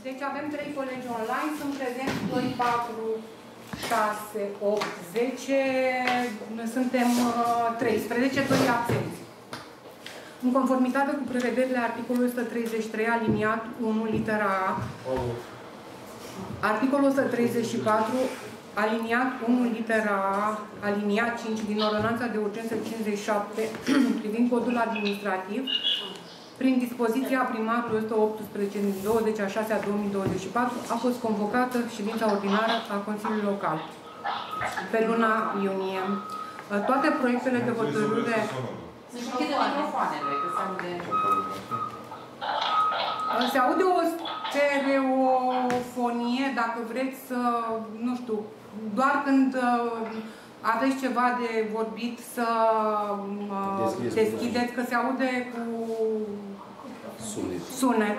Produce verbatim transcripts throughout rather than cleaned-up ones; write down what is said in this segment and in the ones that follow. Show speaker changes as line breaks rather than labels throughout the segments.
Deci avem trei colegi online, sunt prezenți doi, patru, șase, opt, zece, suntem uh, treisprezece, doi absenți. În conformitate cu prevederile articolului o sută treizeci și trei, aliniat unu, litera A, articolul o sută treizeci și patru, aliniat unu, litera A, aliniat cinci din Ordonanța de Urgență cincizeci și șapte privind codul administrativ, prin dispoziția primarului o sută optsprezece din douăzeci a șasea două mii douăzeci și patru, a fost convocată ședința ordinară a Consiliului Local pe luna iunie. Toate proiectele de hotărâre...
Să-și închide microfoanele, că se aude...
Se aude o stereofonie, dacă vreți să, nu știu, doar când aveți ceva de vorbit să deschideți, deschideți că se aude cu
sunet.
sunet.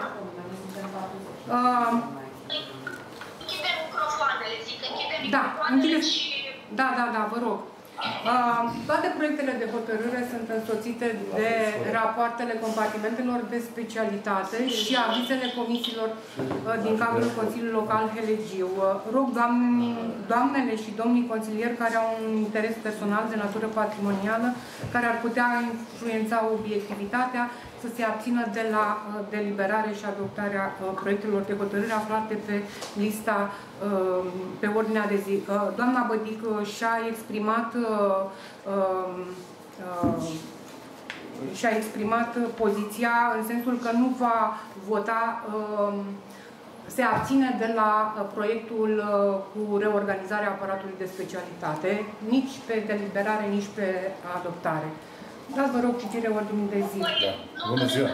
Uh,
Închide microfoanele, zic, închide
da,
microfoanele și...
Da, da, da, vă rog. Uh, toate proiectele de hotărâre sunt însoțite de rapoartele compartimentelor de specialitate și avizele comisiilor uh, din cadrul Consiliului Local Helegiu. Uh, rog doamne, doamnele și domnii consilieri care au un interes personal de natură patrimonială, care ar putea influența obiectivitatea, să se abțină de la uh, deliberare și adoptarea uh, proiectelor de hotărâre aflate pe lista, uh, pe ordinea de zi. Uh, doamna Bădic uh, și-a exprimat uh, uh, uh, și-a exprimat poziția în sensul că nu va vota, uh, se abține de la uh, proiectul uh, cu reorganizarea aparatului de specialitate, nici pe deliberare, nici pe adoptare. Dați, vă rog, citire ordinii de zi.
Da. Bună ziua!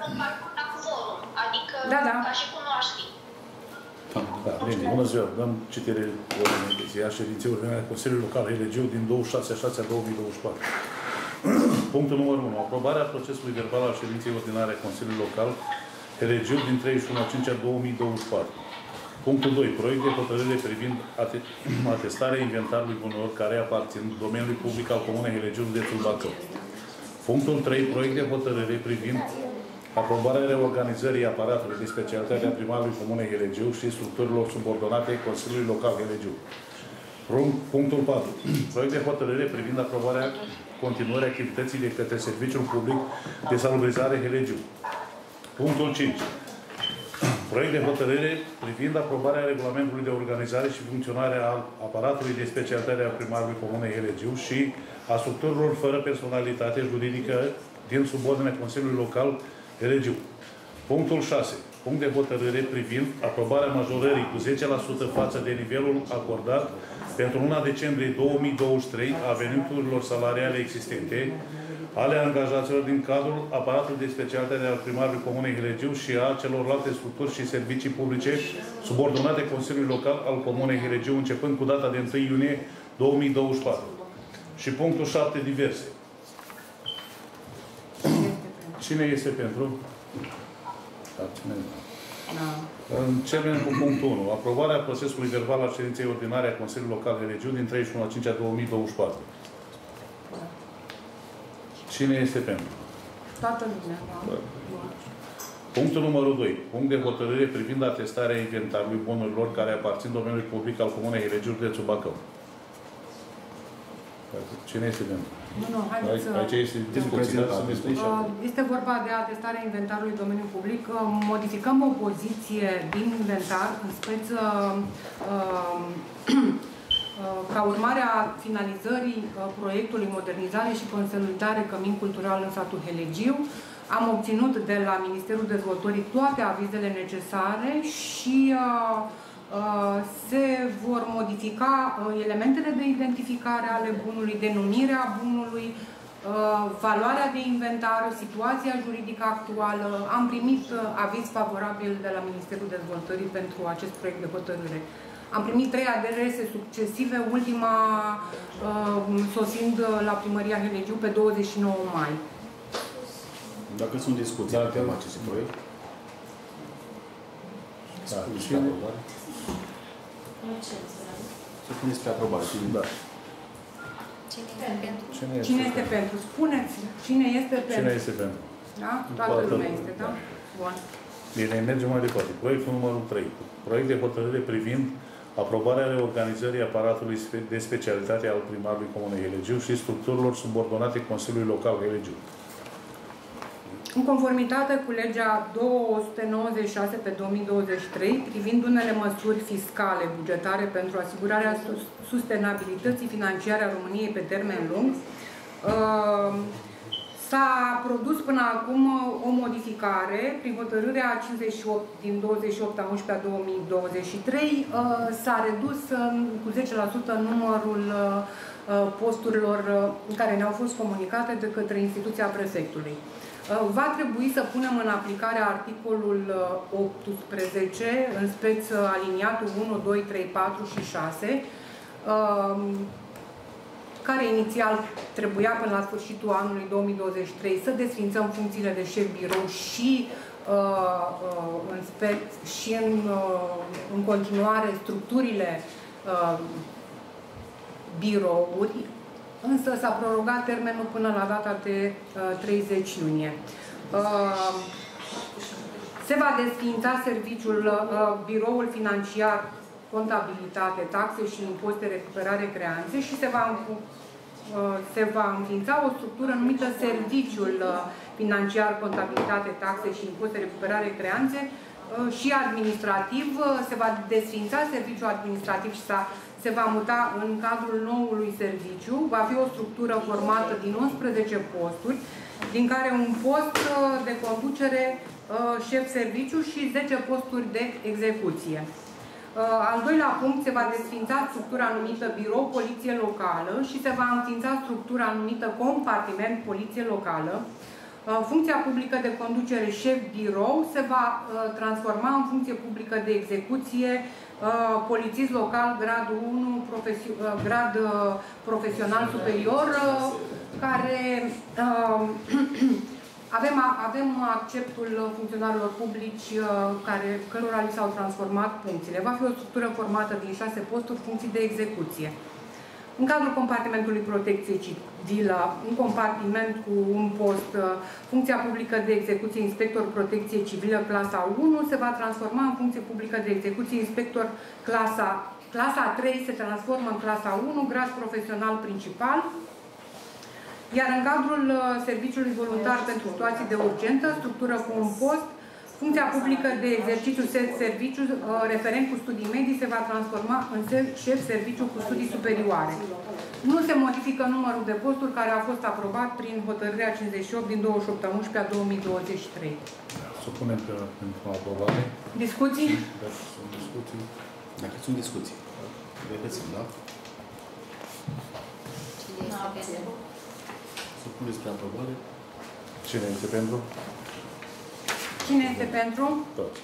Adică,
da, da.
ca și cum nu aș ști.
Da, bine. Bună ziua! Dăm citire ordinii de zi a ședinței ordinare a Consiliului Local Helegiu din douăzeci și șase a șasea două mii douăzeci și patru. Punctul numărul unu. Aprobarea procesului verbal al ședinței ordinare a Consiliului Local Helegiu din treizeci și unu a cincea două mii douăzeci și patru. Punctul doi. Proiect de hotărâre privind atestarea inventarului bunurilor care aparțin domeniului public al Comunei Helegiu, județul Bacău. Punctul trei. Proiect de hotărâre privind aprobarea reorganizării aparatului de specialitate a primarului Comunei Helegiu și structurilor subordonate Consiliului Local Helegiu. Punctul patru. Proiect de hotărâre privind aprobarea continuării activității de către Serviciul Public de Salubrizare Helegiu. Punctul cinci. Proiect de hotărâre privind aprobarea regulamentului de organizare și funcționare al aparatului de specialitate a primarului Comunei Helegiu și a structurilor fără personalitate juridică din subordinea Consiliului Local Helegiu. Punctul șase. Punct de hotărâre privind aprobarea majorării cu zece la sută față de nivelul acordat pentru luna decembrie două mii douăzeci și trei a veniturilor salariale existente ale angajaților din cadrul aparatului de specialitate al primarului Comunei Helegiu și a celorlalte structuri și servicii publice subordonate Consiliului Local al Comunei Helegiu, începând cu data de întâi iunie două mii douăzeci și patru. Și punctul șapte, diverse. Cine este pentru?
Da.
Începem cu punctul unu. Aprobarea procesului verbal al ședinței ordinare a Consiliului Local Helegiu din treizeci și unu a cincea două mii douăzeci și patru. Cine este pentru?
Toată lumea, da.
Punctul numărul doi. Punct de hotărâre privind atestarea inventarului bunurilor care aparțin domeniului public al Comunei Helegiu, județul Bacău. Cine este pentru?
Nu, nu, haideți să...
Aici este discuție, da?
Este vorba de atestarea inventarului domeniului public. Modificăm o poziție din inventar, în speță ca urmare a finalizării proiectului modernizare și consolidare cămin cultural în satul Helegiu. Am obținut de la Ministerul Dezvoltării toate avizele necesare și uh, uh, se vor modifica uh, elementele de identificare ale bunului, denumirea bunului, uh, valoarea de inventar, situația juridică actuală. Am primit uh, aviz favorabil de la Ministerul Dezvoltării pentru acest proiect de hotărâre. Am primit trei adrese succesive, ultima uh, sosind la Primăria Helegiu pe douăzeci și nouă mai.
Dacă sunt discuții
da,
pe tema acestui proiect,
da. Cine?
să puneți pe aprobare.
Da.
Cine este pentru?
Cine este,
cine este pentru? Spuneți cine este pentru.
Cine este pentru?
Da? Toată lumea este, da? Bun.
Bine, mergem mai departe. Proiectul numărul trei. Proiect de hotărâre privind aprobarea reorganizării aparatului de specialitate al primarului Comunei Helegiu și structurilor subordonate Consiliului Local Helegiu.
În conformitate cu legea două sute nouăzeci și șase pe două mii douăzeci și trei, privind unele măsuri fiscale bugetare pentru asigurarea sustenabilității financiare a României pe termen lung, s-a produs până acum o modificare prin hotărârea cincizeci și opt din douăzeci și opt a unsprezece a două mii douăzeci și trei. S-a redus cu zece la sută numărul posturilor care ne-au fost comunicate de către instituția prefectului. Va trebui să punem în aplicare articolul optsprezece, în speț aliniatul unu, doi, trei, patru și șase, care inițial trebuia până la sfârșitul anului două mii douăzeci și trei să desfințăm funcțiile de șef birou și, în, speț, și în, în continuare structurile birouri, însă s-a prorogat termenul până la data de uh, treizeci iunie. Uh, se va desființa serviciul, uh, biroul financiar, contabilitate, taxe și impozite, recuperare, creanțe și se va, uh, se va înființa o structură numită serviciul uh, financiar, contabilitate, taxe și impozite, recuperare, creanțe uh, și administrativ. Uh, se va desființa serviciul administrativ și s-a se va muta în cadrul noului serviciu. Va fi o structură formată din unsprezece posturi, din care un post de conducere, șef serviciu și zece posturi de execuție. Al doilea punct, se va desființa structura numită birou poliție locală și se va înființa structura numită compartiment poliție locală. Funcția publică de conducere șef birou se va transforma în funcție publică de execuție polițist local gradul unu, profesio grad profesional superior, care avem, avem acceptul funcționarilor publici care, cărora li s-au transformat funcțiile. Va fi o structură formată din șase posturi, funcții de execuție. În cadrul compartimentului protecție civilă, un compartiment cu un post, funcția publică de execuție inspector protecție civilă clasa unu se va transforma în funcție publică de execuție inspector clasa, clasa trei se transformă în clasa unu, grad profesional principal. Iar în cadrul serviciului voluntar pentru situații de urgență, structură cu un post, funcția publică de exercițiu serviciu, referent cu studii medii, se va transforma în șef serviciu cu studii superioare. Nu se modifică numărul de posturi care a fost aprobat prin hotărârea cincizeci și opt din douăzeci și opt a unsprezece a două mii douăzeci și trei.
Să punem pe, pentru aprobare.
Discuții?
Dacă sunt discuții.
Dacă sunt discuții. Vedeți, da?
Cine este pentru?
Să punem spre aprobare.
Cine este pentru?
Cine este pentru?
Toți.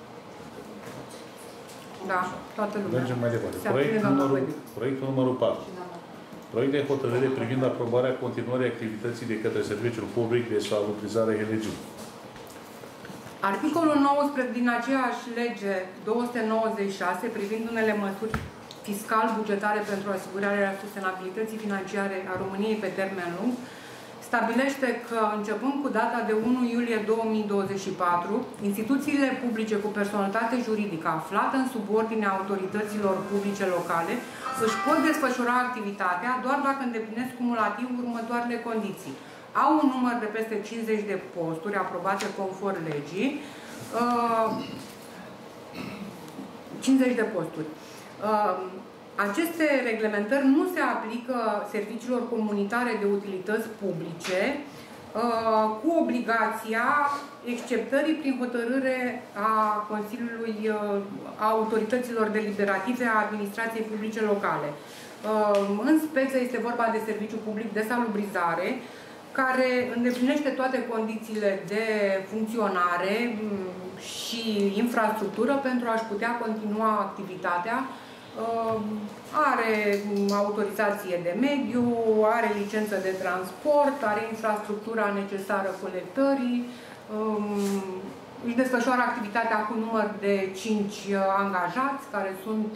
Da, toată lumea.
Mergem mai departe.
Se
Proiect
abține, doamna
numărul,
Bădiu.
proiectul numărul patru. Proiect de hotărâre privind aprobarea continuării activității de către Serviciul Public de Salubrizare Helegiu.
Articolul nouăsprezece din aceeași lege două sute nouăzeci și șase privind unele măsuri fiscal-bugetare pentru asigurarea sustenabilității financiare a României pe termen lung stabilește că, începând cu data de unu iulie două mii douăzeci și patru, instituțiile publice cu personalitate juridică aflată în subordinea autorităților publice locale își pot desfășura activitatea doar dacă îndeplinesc cumulativ următoarele condiții. Au un număr de peste cincizeci de posturi aprobate conform legii, cincizeci de posturi. Aceste reglementări nu se aplică serviciilor comunitare de utilități publice, cu obligația exceptării prin hotărâre a Consiliului, a autorităților deliberative a administrației publice locale. În speță este vorba de serviciu public de salubrizare, care îndeplinește toate condițiile de funcționare și infrastructură pentru a-și putea continua activitatea. Are autorizație de mediu, are licență de transport, are infrastructura necesară colectării, își desfășoară activitatea cu număr de cinci angajați care sunt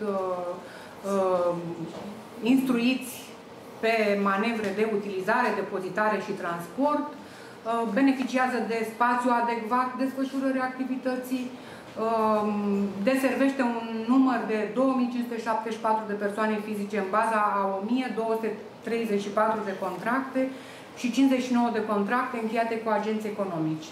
instruiți pe manevre de utilizare, depozitare și transport. beneficiază de spațiu adecvat desfășurării activității, deservește un număr de două mii cinci sute șaptezeci și patru de persoane fizice în baza a o mie două sute treizeci și patru de contracte și cincizeci și nouă de contracte încheiate cu agenți economici.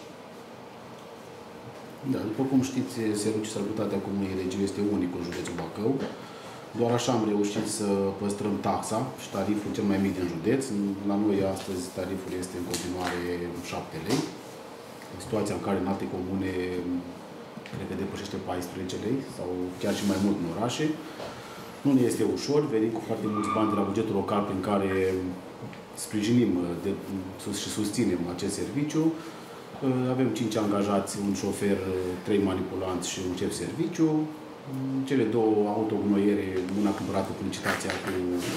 Da, după cum știți, Serviciul Sănătatea Comunei Regiu este unic în județul Bacău. Doar așa am reușit să păstrăm taxa și tariful cel mai mic din județ. La noi astăzi tariful este în continuare șapte lei. În situația în care în alte comune cred că depășește paisprezece lei sau chiar și mai mult în orașe. Nu ne este ușor, venim cu foarte mulți bani de la bugetul local prin care sprijinim de, sus și susținem acest serviciu. Avem cinci angajați, un șofer, trei manipulanți și un șef serviciu. Cele două autogunoiere, una cumpărată cu licitația cu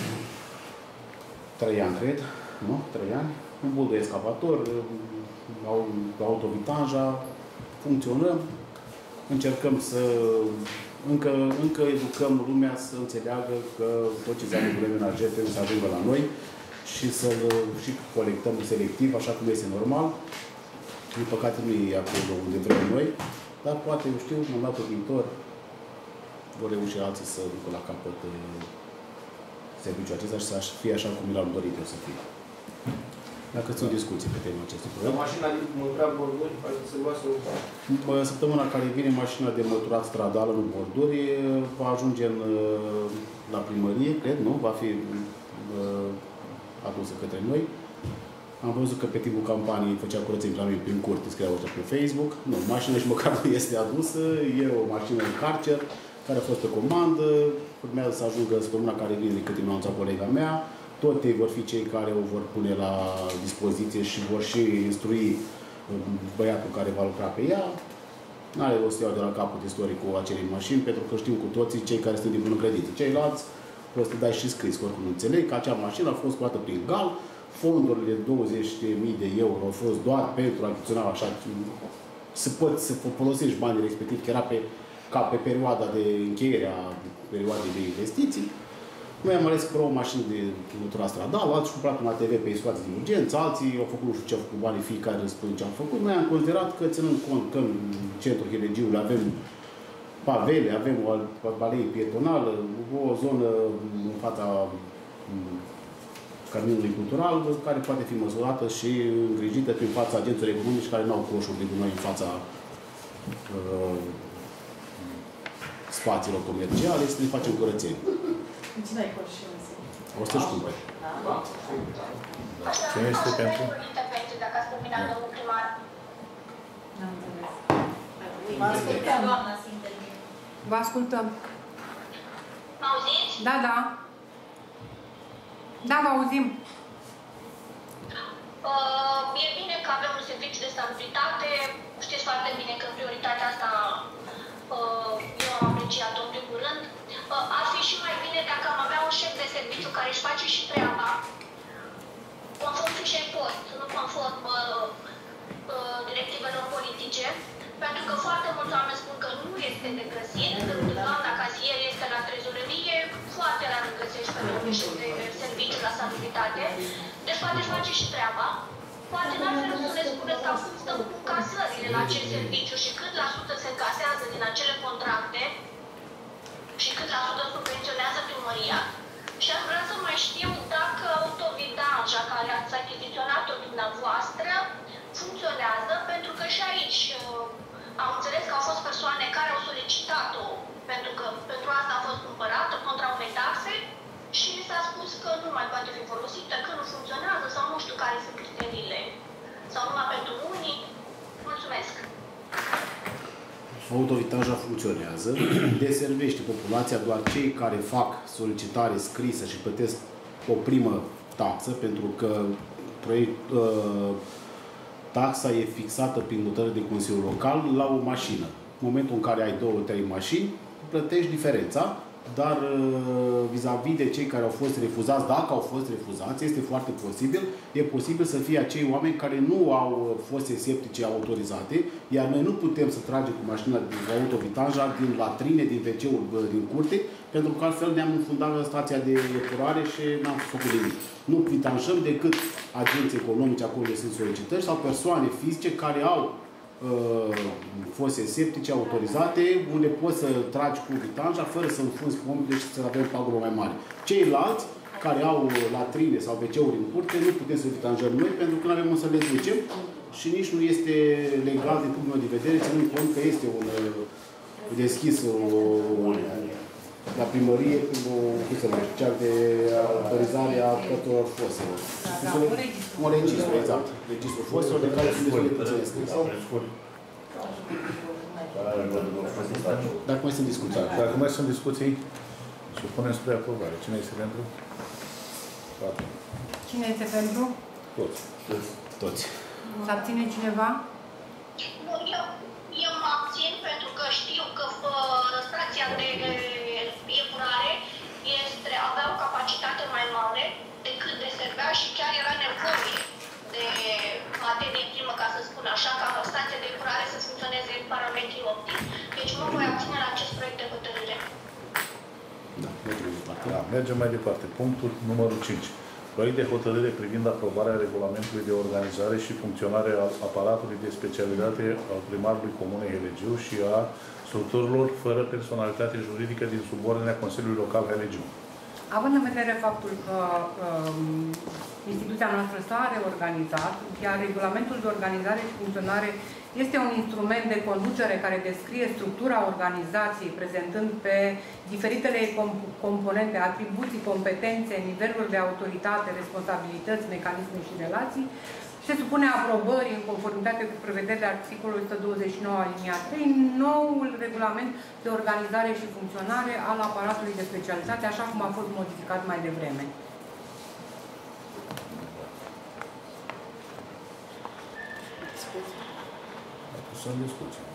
trei ani, cred, nu? trei ani. Un bul de excavator, autovitanja, funcționăm. Încercăm să încă, încă educăm lumea să înțeleagă că tot ce înseamnă probleme energetice trebuie să ajungă la noi și să-l și colectăm selectiv, așa cum este normal. Din păcate nu e acolo unde vrem noi, dar poate, eu știu, în mandatul viitor vor reuși alții să ducă la capăt serviciul acesta și să fie așa cum l-am dorit eu să fie. Dacă sunt discuții pe tema acestui proiect.
Mașina de măturat borduri, se luase o...
Săptămâna care vine, mașina de măturat stradală în borduri va ajunge în, la primărie, cred, nu? Va fi adusă către noi. Am văzut că pe timpul campaniei făcea curățenie la mine prin curte, scriau ăștia pe Facebook. Nu, mașina și măcar nu este adusă. E o mașină în Karcher, care a fost pe comandă. Urmează să ajungă săptămâna care vine, de cât mi-a anunțat colega mea. Tot ei vor fi cei care o vor pune la dispoziție și vor și instrui băiatul care va lucra pe ea. N-are rost să iau de la capul istoric cu acele mașini, pentru că știm cu toții cei care sunt din bună credință. Ceilalți poți să dai și scris, că oricum nu înțeleg, că acea mașină a fost scoată prin gal, fondurile de douăzeci de mii de euro au fost doar pentru a acționa așa, să poți să folosești banii respectiv, că era pe, ca pe perioada de încheiere a perioadei de investiții. Noi am ales că o mașină de măturat stradal, alții și-au cumpărat un A T V pe situații de urgență, alții au făcut nu știu ce au făcut banii, fiecare spune ce am făcut. Noi am considerat că, ținând cont că în centrul Hilegiului avem pavele, avem o balee pietonală, o zonă în fața caminului cultural, care poate fi măsurată și îngrijită prin fața agenților economici care nu au coșuri de gunoi în fața uh, spațiilor comerciale, să ne facem curățenie.
Cine ai coș și
o să-și cumpere.
Cine este pentru?
Intervenție, dacă ați terminat, domnul primar.
N-am înțeles.
Vă ascultăm, doamna, să intervine.
Vă ascultăm.
Mă auziți?
Da, da. Da, vă auzim.
Uh, e bine că avem un serviciu de salubritate. Știți foarte bine că prioritatea asta uh, eu am apreciat-o în primul rând. Uh, ar fi și mai bine dacă am avea un șef de serviciu care își face și treaba conform fișei post, nu conform uh, uh, directivelor politice. Pentru că foarte mulți oameni spun că nu este de găsit. Când doamna casier este la trezorerie, foarte rar găsești pentru un șef de serviciu la salubritate. Deci poate își face și treaba. Poate în altfel să ne spuneți cam cum stăm cu casările la acel serviciu și cât la sută se încasează din acele contracte și cât la sută subvenționează primăria. Și aș vrea să mai știu dacă autovidanja care ați achiziționat-o dumneavoastră funcționează, pentru că și aici uh, am înțeles că au fost persoane care au solicitat-o pentru că pentru asta a fost cumpărată contra unei taxe și mi s-a spus că nu mai poate fi folosită, că nu funcționează sau nu știu care sunt criteriile. Sau numai pentru unii. Mulțumesc!
Autovitaja funcționează, deservește populația doar cei care fac solicitare scrisă și plătesc o primă taxă, pentru că proiect, uh, taxa e fixată prin hotărâre de Consiliul Local la o mașină. În momentul în care ai două, trei mașini, plătești diferența dar vis-a-vis de cei care au fost refuzați, dacă au fost refuzați, este foarte posibil, e posibil să fie acei oameni care nu au foste septice autorizate, iar noi nu putem să tragem cu mașina din autovitanja, din latrine, din ve ce-ul din curte, pentru că altfel ne-am înfundat în stația de epurare și n-am făcut nimic. Nu vitanjăm decât agenții economici, acolo sunt solicitări, sau persoane fizice care au fose septice autorizate, unde poți să tragi cu vitanja fără să înfunzi pomul, deci să avem pagubă mai mare. Ceilalți care au latrine sau ve ce-uri în curte, nu putem să vitanjăm noi pentru că nu avem unde să le ducem și nici nu este legal din punctul meu de vedere, ținând cont că este un deschis o, la primărie cum se numește, cea de autorizare a tuturor foselor. Un registru, exact. Registrul foselor de care sunt destul de puține scris. Dacă mai sunt discuții.
Dacă mai sunt discuții, supunem spre aprobare. Cine este pentru? Patru.
Cine este pentru?
Toți.
Toți.
Se abține cineva?
Nu, eu, eu mă abțin pentru că știu că uh, stația de epurare este, avea o capacitate mai mare decât deservea și chiar era nevoie de materie primă, ca să spun așa, ca stația de epurare să funcționeze în parametrii optimi. Deci mă voi abține la acest proiect de hotărâre.
Da, mergem mai departe.
Da, mergem mai departe. Punctul numărul cinci. Proiect de hotărâre privind aprobarea regulamentului de organizare și funcționare al aparatului de specialitate al primarului Comunei Helegiu și a structurilor fără personalitate juridică din subordinea Consiliului Local Helegiu.
Având în vedere faptul că um, instituția noastră s-a reorganizat, iar regulamentul de organizare și funcționare este un instrument de conducere care descrie structura organizației, prezentând pe diferitele componente, atribuții, competențe, niveluri de autoritate, responsabilități, mecanisme și relații, se supune aprobării în conformitate cu prevederile articolului o sută douăzeci și nouă alinia trei, noul regulament de organizare și funcționare al aparatului de specialitate, așa cum a fost modificat mai devreme.
Sunt discuții.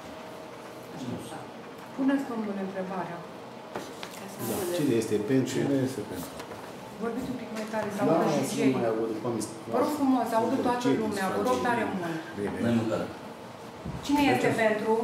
Puneți, domnule, întrebarea.
Da. Cine este pentru?
Cine este pentru?
Vorbiți un pic mai tare, să
Da,
audă și
să
cei.
nu mai aud.
Vă rog frumos, să audă toată lumea, vă rog tare mult.
Bine.
Cine este pentru?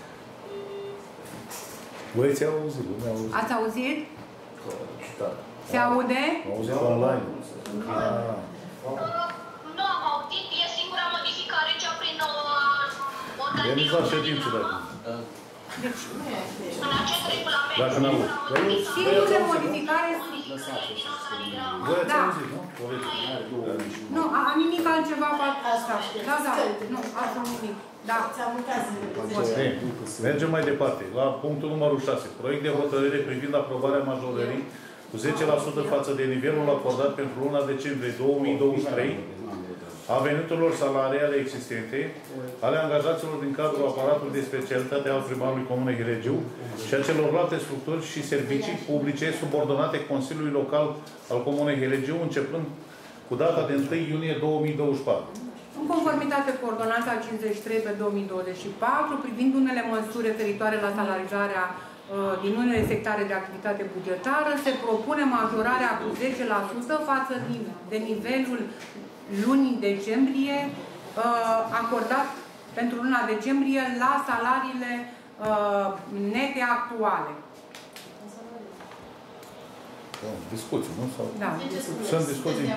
Băieți au auzit, lumea a auzit.
Ați auzit? Se aude?
Au auzit online. Ah.
Nu am auzit, e singura modificare cea prin
Veniți la ședință de acum.
Deci,
în acest regulament.
Dacă n-au.
singura modificare...
Voi ați
Da.
auzit, nu?
Nu, a, a nimic altceva fac asta. Da, da, nu, asta nimic. Da.
Bine. Mergem mai departe. La punctul numărul șase. Proiect de hotărâre privind aprobarea majorării cu zece la sută față de nivelul acordat pentru luna decembrie două mii douăzeci și trei a veniturilor salariale existente ale angajaților din cadrul aparatului de specialitate al primarului Comunei Helegiu și a celorlalte structuri și servicii publice subordonate Consiliului Local al Comunei Helegiu, începând cu data de întâi iunie două mii douăzeci și patru.
În conformitate cu ordonanța cincizeci și trei pe două mii douăzeci și patru, privind unele măsuri referitoare la salarizarea uh, din unele sectare de activitate bugetară, se propune majorarea cu zece la sută față de nivelul lunii decembrie, uh, acordat pentru luna decembrie la salariile uh, nete actuale.
Discuții, nu? Sau...
Da.
Sunt discuții.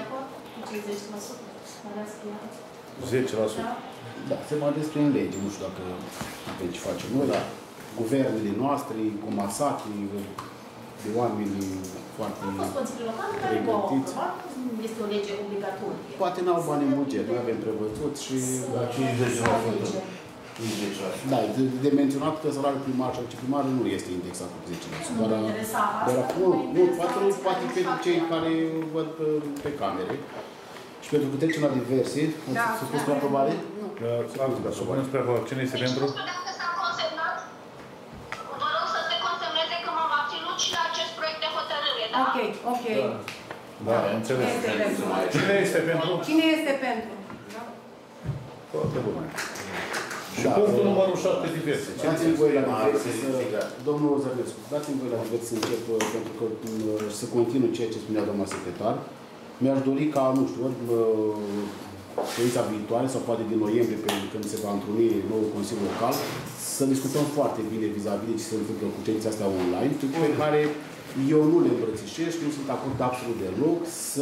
zece la sută.
Da, se mai despre în lege, nu știu dacă avem ce facem noi, dar guvernele noastre, comasate, de oameni foarte pregătiți.
Este o lege obligatorie.
Poate n-au bani în buget, noi avem prevăzut și...
La cincizeci la sută.
Da, de, de menționat că salariul primar și viceprimar nu este indexat cu zece la sută. Doar, doar, nu, nu, poate, poate pentru cei care văd pe, pe camere. Și pentru că trecem la diverse,
Da.
să spus pe aprobare?
Da, supunem spre aprobare. Cine este pentru?
Nu știu dacă s-a consemnat. Vă rog să se consemneze că m-am abținut și la acest proiect de hotărâre, da?
Ok, ok.
Da, am înțeles.
Este pentru.
Cine este pentru?
Cine este pentru?
Foarte bine. Și punctul numărul șapte, diverse.
Dați-mi voi la diverse, domnul Zărnescu, dați-mi voi la diverse să încep, pentru că să continui ceea ce spunea doamna secretar. Mi-aș dori ca, nu știu, ori ședința viitoare, sau poate din noiembrie, când se va întruni noul Consiliu Local, să discutăm foarte bine vis-a-vis de ce se întâmplă cu ședința astea online, pe care eu nu le îmbrățișez și nu sunt acord absolut deloc să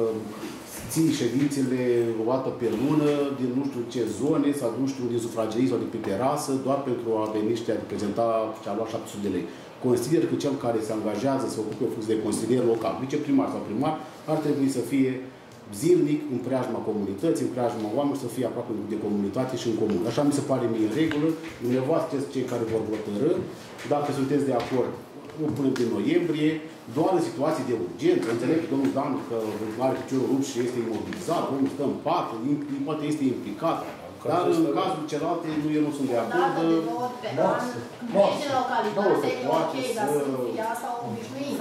ții ședințele o dată pe lună din nu știu ce zone sau nu știu din sufragerii sau de pe terasă, doar pentru a veni și a reprezenta și a lua șapte sute de lei. Consider că cel care se angajează să ocupe o funcție de consilier local, viceprimar sau primar, ar trebui să fie zilnic în preajma comunității, în preajma oamenilor, să fie aproape de comunitate și în comun. Așa mi se pare mie în regulă. Dumneavoastră sunteți cei care vor hotărî. Dacă sunteți de acord, o punem din noiembrie, doar în situații de urgență. Înțeleg că domnul Dan că are piciorul rupt și este imobilizat, omul stă în pat, poate este implicat. Dar în cazul celelalte, nu, eu nu sunt de acord.
Dată de două ori pe an, merge în localitate, e ok, dar să fie asta obișnuită.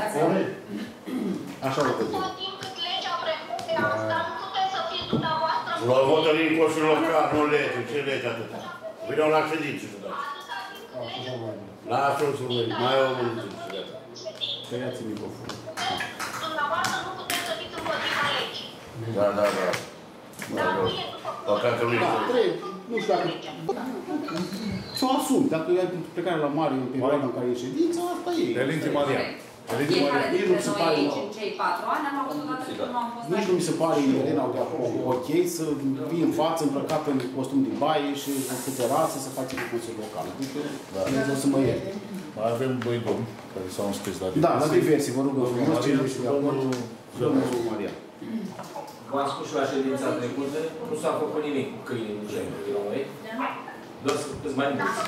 Așa o vedem.
Tot timp cât legea prevede asta, nu puteți să fiți dumneavoastră...
La hotărâi Consiliul Local, nu lege, ce lege atâta? Veneau la ședință și dați. Lasă-l să văd, mai au o minute și de asta.
Tăiați microfonul.
Dumneavoastră nu puteți să fiți împotriva legii.
Da, da, da.
Dar nu e după
Păcat că nu
Da,
este.
trebuie, nu știu dacă... Să o asumi, dacă e plecarea la mare în perioada în care e ședință, asta e.
Elinti Marian. Elinti
Fiecare
Marian.
dintre
nu se
noi
pare,
aici,
nu.
în cei patru ani, am avut odată când nu am fost
Nici nu mi se pare, Elena, de acolo, ok, să vii în față, îmbrăcat în costum de baie și cu terasă să faci cu Consiliul Local. Adică, Dumnezeu să mă ierte.
Mai avem doi domni care s-au înscris la
Da, la diverse, vă rog, frumos, cine
Marian
este
și
de acord,
domnul
domnul Marian.
V-am spus și la ședința trecută, nu s-a făcut nimic cu câinii în genul de la noi. Doar să câți mai mulți.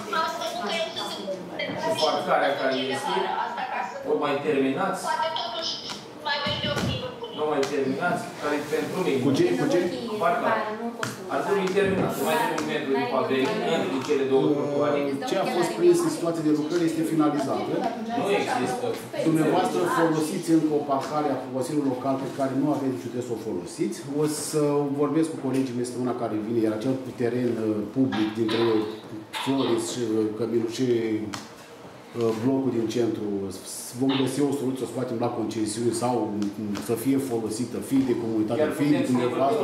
Și parcarea care este, o mai terminați,
Poate totuși mai veni de optimă.
nu mai terminați, care pentru mine.
Cu ce? Cu ce?
Parcarea. Ar trebui terminat, să mai trebuie un metru de paveri între cele două trotuare.
Ce a fost prins în situație de lucrări este finalizat.
Nu există.
Dumneavoastră folosiți încă o parcare a Consiliului Local pe care nu aveți niciun trebuie să o folosiți. O să vorbesc cu colegii mei săptămâna care vine, iar acel teren uh, public dintre Floris și uh, Căminu și uh, blocul din centru, vom găsi o soluție să o scoatem la concesiuni sau um, să fie folosită, fie de comunitate, fie de dumneavoastră.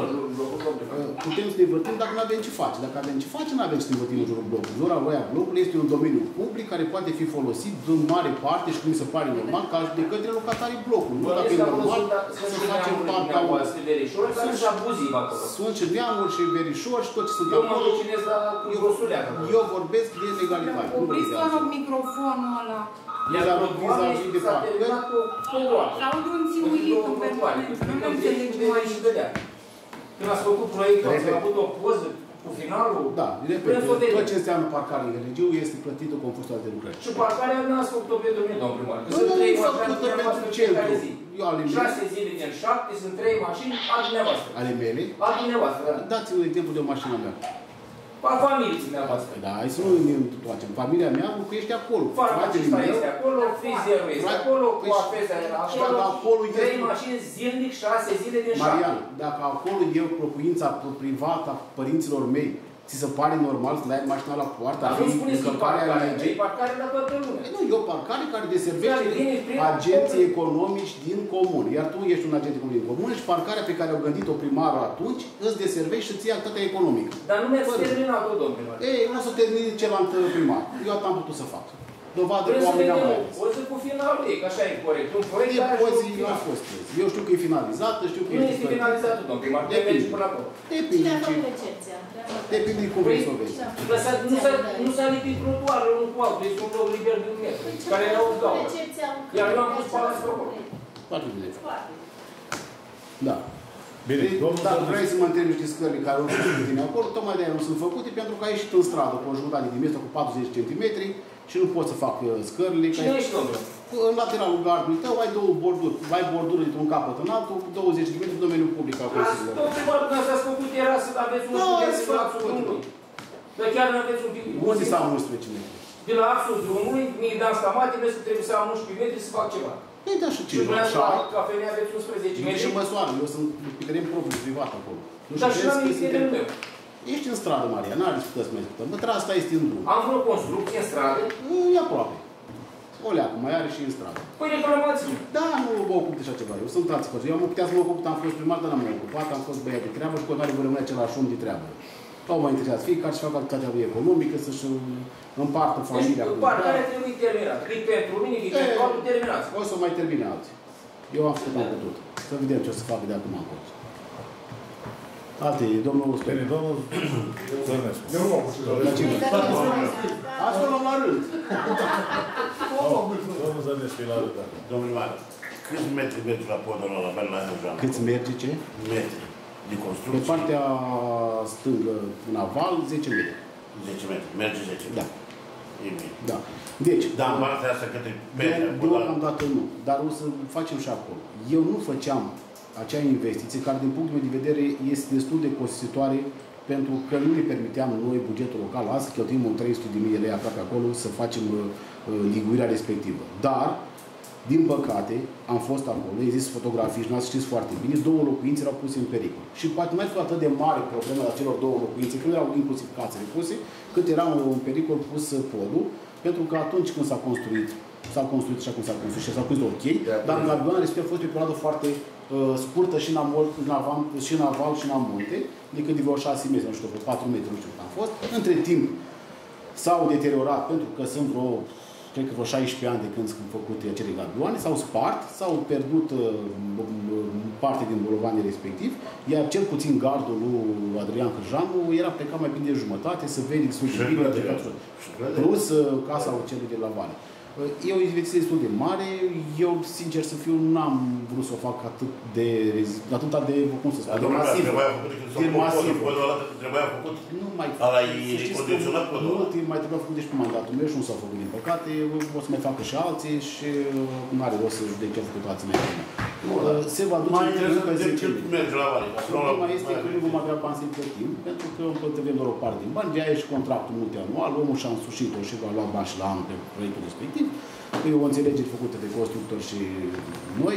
Putem să ne vârtim dacă nu avem ce face. Dacă avem ce face, nu avem ce ne vârtim în jurul blocului. Zona voia blocului este un domeniu public care poate fi folosit în mare parte și cum mi se pare normal ca de către locatarii blocului. Nu dacă e normal să facem partea
voastră verișori, dar și abuziv acolo.
Sunt și neamuri și verișori și tot ce sunt
Eu mă
acolo.
ducinez la Grosuleacă.
Eu vorbesc de legalitate.
Opriți, vă rog, microfonul ăla.
Iar vis-a-vis de
parcă.
s-a terminat cu poloare.
S-aud un țiuit în permanent, nu înțelegem mai nici.
Când ați făcut proiectul, ați avut o poză cu finalul?
Da, repet, tot ce înseamnă parcare în regiu este plătită conform statului de lucrări.
Și parcarea nu ați făcut-o pentru mine, domnul primar. Că
Nu,
sunt
nu,
trei
nu
mașini
făcută
dumneavoastră
pentru
în fiecare
centru.
zi.
Eu ale mele.
Șase zile din șapte sunt trei mașini al dumneavoastră.
Ale mele?
Al dumneavoastră, da.
Dați-mi un exemplu de o mașină mea.
Al familiei dumneavoastră.
Da, hai să nu ne întoarcem. Familia mea locuiește acolo.
Farmacista este acolo, frizierul este
Frate,
acolo,
păi
coafeza era
și dacă
acolo,
acolo
trei
este-
mașini zilnic, șase zile din șapte.
Marian, dacă acolo eu locuința privată a părinților mei, ți se pare normal să le ai mașina la poartă?
Dar nu spuneți că
încălcarea
parcare,
legii?
e parcare la toată lumea.
Nu, e o parcare care deservește
Care vine prin-
agenții economici din comun. Iar tu ești un agent economic din comun și parcarea pe care au gândit-o primarul atunci îți deservește și ție activitatea economică.
Dar nu mi-ați
Fără.
terminat-o, domnul primar.
Ei, o să termini celălalt primar. Eu atât am putut să fac. Dovadă
Vrem
cu
să
oamenii am
vedem
mai
o
ales.
poză cu finalul ei, că așa e corect. Un proiect
E
care
pozii,
și
eu
un
am
final.
fost pozi. Eu știu că e finalizată, știu că
Nu
este
este finalizat, domnul primar. Trebuie
Depinde.
mergi până acolo.
Depinde,
Cine a
ce-
făcut recepția?
depinde cum vrei să o vezi.
Lăsat, nu s-a, nu s-a lipit trotuarul unul cu altul, este un loc liber de un metru, care ne-au gaură. Iar eu am pus palați pe acolo.
Foarte bine. Da.
Bine,
Deci,
domnul
dacă
Zărnescu.
vrei să mă întrebi niște scări care au făcut din acolo, tocmai de-aia nu sunt făcute, pentru că ai ieșit în stradă cu o jumătate de metru, cu patruzeci de centimetri și nu poți să fac uh, scările. că
Cine
ai-
ești, domnule?
În lateralul gardului tău ai două borduri, ai borduri dintr-un capăt în altul, cu douăzeci de metri domeniul public al
Azi,
Consiliului.
domnul primar, dumneavoastră ați făcut terasă, dar aveți un
Da,
pic
ați
de la axul
făcut.
drumului. Dar chiar nu aveți un pic...
Unde s-au unsprezece metri?
De la axul drumului, mie Dan Stamate, vezi că trebuie să am unsprezece metri să fac ceva.
Păi da, și
Și
ce?
dumneavoastră
Așa,
la cafenea aveți unsprezece
mergi și
metri.
măsoară. Eu sunt pe teren propriu, privat acolo. Nu
Dar
știu,
și la
vezi că
ministerul
suntem-
meu.
Ești în stradă, Maria, n-are discutat să mai discutăm. Bă, asta este în drum.
Am vreo construcție în stradă?
E aproape. O leacă, mai are și în stradă.
Păi reclamați-mă.
Da, nu mă ocup de așa ceva. Eu sunt alții părți. Eu am putea să mă ocup, am fost primar, dar n-am mă ocupat, am fost băiat de treabă și cu toate vă rămâne același om de treabă. Au mai interesat fiecare și fac activitatea lui economică, să-și împartă familia.
Deci, parcarea trebuie terminată. Cât pentru mine, cât pentru altul, terminați.
O să mai termine alții. Eu am făcut am putut. Să vedem ce o să fac de acum încolo. Alte, domnul Spene.
Domnul Zărnescu.
Eu nu am putut.
La cine? Asta luăm la rând.
Domnul Zărnescu e la rând.
Domnul Ioan, câți metri mergi la podul ăla, la la Ioan?
Câți merge ce?
Metri de
Pe
construcție?
partea stângă, în aval, zece metri.
zece metri. Merge zece.
Da.
E bine.
Da. Deci,
Dar în partea asta către
eu,
Petre,
deocamdată nu. Dar o să facem și acolo. Eu nu făceam acea investiție care, din punctul meu de vedere, este destul de costisitoare pentru că nu ne permiteam noi, bugetul local, azi cheltuim un trei sute de mii de lei aproape acolo să facem uh, liguirea respectivă. Dar, din păcate, am fost acolo, există fotografii și nu ați știți foarte bine, două locuințe erau puse în pericol. Și poate nu a fost atât de mare problema la celor două locuințe, că nu erau inclusiv casele puse, cât era în pericol pus podul, pentru că atunci când s-a construit, s-a construit așa cum s-a construit și s-a construit ok, dar în Gabiona respectiv a fost pe o perioadă foarte uh, scurtă și în, amol, în, aval, și în aval și în amonte, decât de vreo șase metri, nu știu, vreo patru metri, nu știu cât am fost. Între timp s-au deteriorat pentru că sunt vreo, cred că vreo șaisprezece ani de când sunt făcute acele gabioane, s-au spart, s-au pierdut uh, parte din bolovanii respectiv, iar cel puțin gardul lui Adrian Cârjanu era plecat mai bine de jumătate, să vede destul de bine, plus uh, casa celui de la Vale. E o investiție destul de mare. Eu, sincer să fiu, n-am vrut să o fac atât de, atâta de, cum să spun, de masiv.
Trebuia făcut de masiv. Podul ăla trebuia făcut.
Nu mai
Ala e condiționat podul ăla.
Nu, mai trebuia făcut deci pe mandatul meu și nu s-au făcut, din păcate. O să mai facă și alții și nu are rost să judec ce au făcut alții mai bine. Se va duce încă zece mii.
Merge la Vale.
Problema este că nu vom avea bani să-i plătim, pentru că împărtăvim doar o parte din bani. De-aia și contractul multianual, omul și-a însușit-o și va lua bani și la anul pe proiectul respectiv. E o înțelegere făcută de constructori și noi.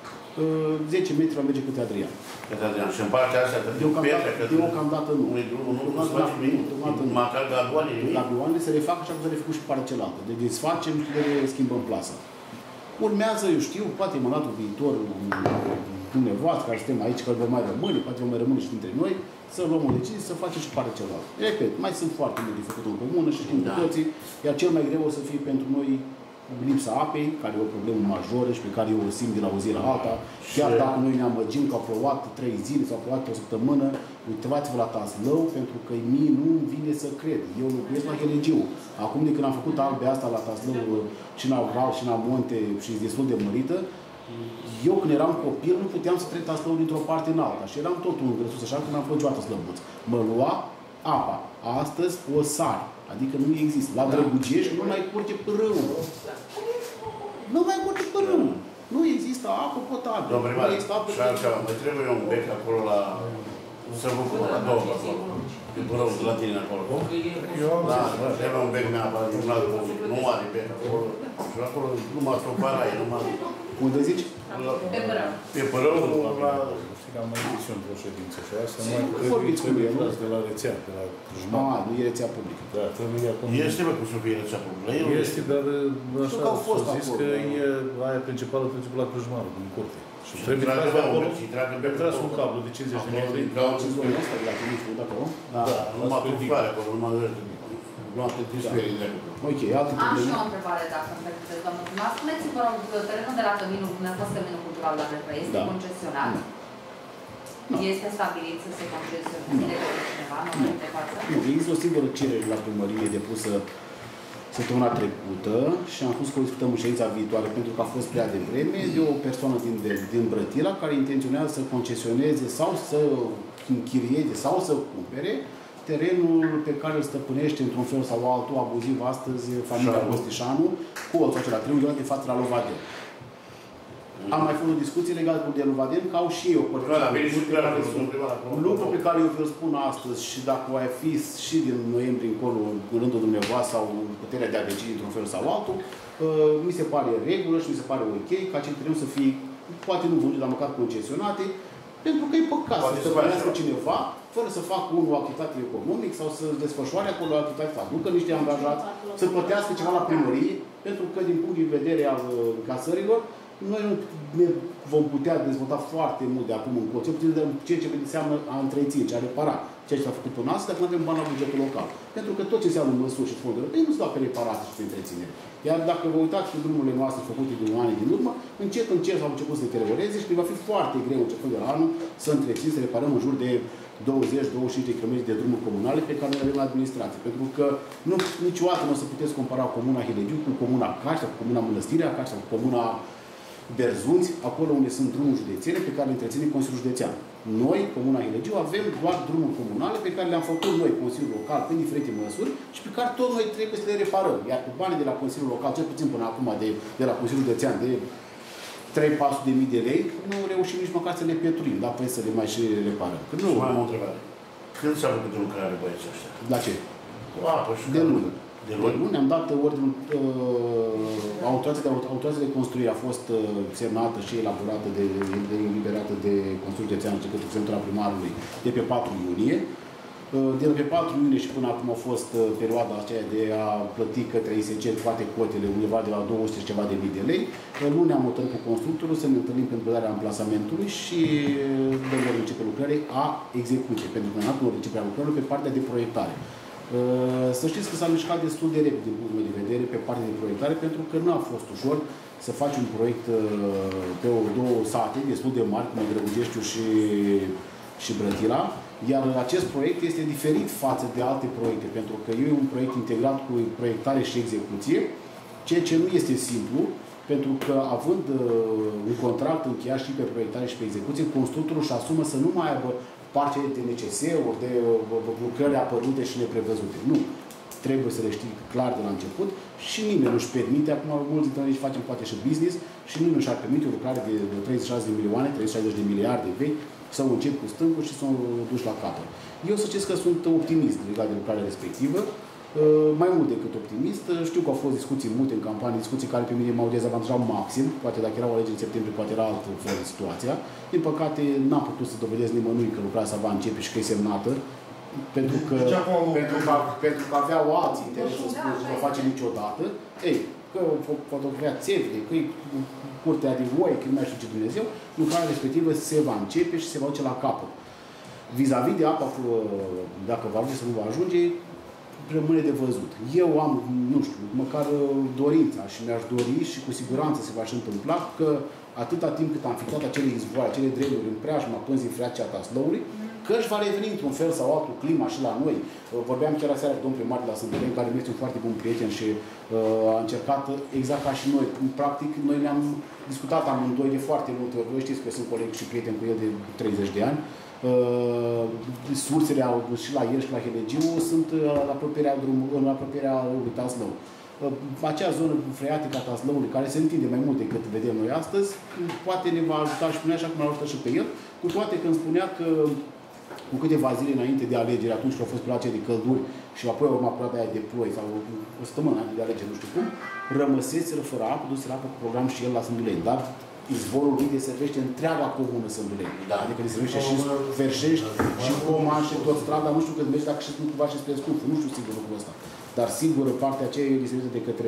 zece metri va merge câte Adrian.
Câte Adrian. Și în partea asta,
deocamdată nu.
Nu se face nimic. Măcar gabioane, nimic.
Gabioane se refac așa cum se refăcut și partea cealaltă. Deci desfacem și le schimbăm plasa. Urmează, eu știu, poate în mandatul viitor, dumneavoastră, care suntem aici, care vom mai rămâne, poate vom mai rămâne și dintre noi, să luăm o decizie, să facem și partea cealaltă. Repet, mai sunt foarte multe de făcut în comună și știm cu toții, iar cel mai greu o să fie pentru noi lipsa apei, care e o problemă majoră și pe care eu o simt de la o zi la alta. Chiar dacă noi ne amăgim că au plouat trei zile sau au plouat o săptămână, uitați-vă la Taslău, pentru că mie nu-mi vine să cred. Eu locuiesc la Helegiu. Acum de când am făcut albea asta la Taslău și în Aval și în Amonte și e destul de mărită, eu când eram copil nu puteam să trec Taslău dintr-o parte în alta și eram totul îngrăsus așa când am fost niciodată slăbuț. Mă lua apa. Astăzi o sar. Adică nu există. La Drăgugești nu mai curge pârâu. Nu mai curge pârâu. Nu există apă potabilă.
Domnul primar, și altceva, mai trebuie un bec acolo la... să vă cu la două acolo. Pe pârâu de la tine acolo. Da, trebuie un bec neapă, nu are bec acolo. Și acolo numai stoparaie, numai...
Unde zici?
Pe părău.
Pe părău, la...
Știi că am mai zis eu într-o ședință și asta mai
vorbiți cu el,
de la rețea, de la jumătate.
Ah, nu e rețea publică.
Da, trebuie acum...
Este, bă, cum să fie rețea publică.
Este, dar așa s-a zis că e aia principală principală la Cluj-Mare, din curte. Și trebuie tras de acolo, trebuie tras un cablu de cincizeci de metri.
Da,
numai tufare acolo, numai luate tisperii de acolo.
Ok, alte
Am și o întrebare, dacă îmi permiteți, doamnă primar. Spuneți-vă rog, terenul de la Căminul, dumneavoastră Căminul Cultural la Repră, este concesionat? Este stabilit să se concesioneze de către cineva în momentul de față?
Nu, există o singură cerere la primărie depusă săptămâna trecută și am spus că o discutăm în ședința viitoare pentru că a fost prea devreme de o persoană din, din Brătila care intenționează să concesioneze sau să închirieze sau să cumpere terenul pe care îl stăpânește într-un fel sau altul abuziv astăzi familia Costișanu, colțul acela triunghiulat de față la Lovaden. Am mai făcut o discuție legată cu de Lovaden, că au și eu un lucru pe care eu vă spun astăzi și dacă va fi și din noiembrie încolo în rândul dumneavoastră sau în puterea de a decide într-un fel sau altul, mi se pare regulă și mi se pare ok ca acel teren să fie, poate nu vândute, dar măcar concesionate, pentru că e păcat să stăpânească cineva fără să facă unul o activitate economic sau să desfășoare acolo o activitate, să aducă niște angajați, să plătească ceva la primărie, pentru că din punct de vedere al casărilor, noi nu ne vom putea dezvolta foarte mult de acum încolo, ce putem de ceea ce înseamnă a întreține, ce a repara, ceea ce s-a făcut până astăzi, dacă nu avem bani la bugetul local. Pentru că tot ce înseamnă măsuri și fonduri, ei nu se dau pe reparații și pe întreținere. Iar dacă vă uitați pe drumurile noastre făcute din ani din urmă, încet, încet s-au început să se deterioreze și va fi foarte greu începând de la anul să întrețin, să reparăm în jur de douăzeci douăzeci și cinci de kilometri de drumuri comunale pe care le avem la administrație. Pentru că nu, niciodată nu o să puteți compara comuna Hilegiu cu comuna Caștea, cu comuna Mănăstirea Caștea, cu comuna Berzunți, acolo unde sunt drumuri județene pe care le întreține Consiliul Județean. Noi, comuna Hilegiu, avem doar drumuri comunale pe care le-am făcut noi, Consiliul Local, prin diferite măsuri și pe care tot noi trebuie să le reparăm. Iar cu banii de la Consiliul Local, cel puțin până acum de, de la Consiliul Județean, de trei patru de mii de lei, nu reușim nici măcar să le petruim, dar păi să le mai și reparăm. Că nu...
Mai am o întrebare. Când s-a făcut lucrare băieții ăștia?
La ce?
Cu apă și
de luni.
De luni?
De luni am dat ordinul, uh, autorizația, de, autorizația de construire a fost uh, semnată și elaborată, de, de eliberată de Consiliul Județean de către semnătura primarului de pe patru iunie. Uh, de pe patru iunie și până acum a fost uh, perioada aceea de a plăti către I S C toate cotele, undeva de la două sute și ceva de mii de lei. Uh, luni am hotărât cu constructorul să ne întâlnim pentru darea amplasamentului și de vor începe lucrările a execuției, pentru că nu vor începe lucrările pe partea de proiectare. Să știți că s-a mișcat destul de repede din punctul meu de vedere pe partea de proiectare, pentru că nu a fost ușor să faci un proiect pe o, două sate destul de mari, cum e Drăgugeștiu și, și Brătila, iar acest proiect este diferit față de alte proiecte, pentru că e un proiect integrat cu proiectare și execuție, ceea ce nu este simplu, pentru că având un contract încheiat și pe proiectare și pe execuție, constructorul își asumă să nu mai aibă parte de N C S-uri, de lucrări apărute și neprevăzute. Nu. Trebuie să le știi clar de la început și nimeni nu își permite, acum mulți dintre noi facem poate și business și nimeni nu și-ar permite o lucrare de treizeci și șase de milioane, treizeci și șase de miliarde vechi, să o încep cu stângul și să o duci la capăt. Eu să știți că sunt optimist legat de lucrarea respectivă, mai mult decât optimist. Știu că au fost discuții multe în campanie, discuții care pe mine m-au dezavantajat maxim. Poate dacă erau alegeri în septembrie, poate era altfel situația. Din păcate, n-am putut să dovedesc nimănui că lucrarea asta va începe și că e semnată. Pentru că, pentru că, pentru că aveau alții interes să spun că nu o face niciodată. Ei, că fotografia țevile, că e curtea de oi, că nu mai știu ce Dumnezeu, lucrarea respectivă se va începe și se va duce la capăt. Vis-a-vis de apa, dacă va ajunge să nu va ajunge, rămâne de văzut. Eu am, nu știu, măcar dorința și mi-aș dori și cu siguranță se va și întâmpla că atâta timp cât am fixat acele izvoare, acele dreluri în preajma pânzii freatice a Taslăului, că își va reveni într-un fel sau altul clima și la noi. Vorbeam chiar aseară cu domnul primar de la Sântăreni, care este un foarte bun prieten și uh, a încercat exact ca și noi. Practic, noi ne-am discutat amândoi de foarte multe ori. Voi știți că sunt coleg și prieten cu el de treizeci de ani. Uh, sursele și la el și la Hilegiu sunt în apropierea, drumul, în apropierea lui Taslău. Uh, acea zonă freatică a Taslăului, care se întinde mai mult decât vedem noi astăzi, poate ne va ajuta și spunea așa cum ne ajută și pe el, cu toate că îmi spunea că cu câteva zile înainte de alegeri, atunci când au fost perioade de călduri și apoi urma perioada aia de ploi sau o săptămână înainte de alegeri, nu știu cum, rămăseseră fără apă, duse apă cu program și el la Sânduleni. Dar izvorul lui deservește întreaga comună Sânduleni. Da. Adică deservește și Verșești și Coman și tot strada, nu știu cât mergi, dacă și nu cumva și spre Scuful, nu știu sigur lucrul ăsta. Dar sigur partea aceea e deservește de către,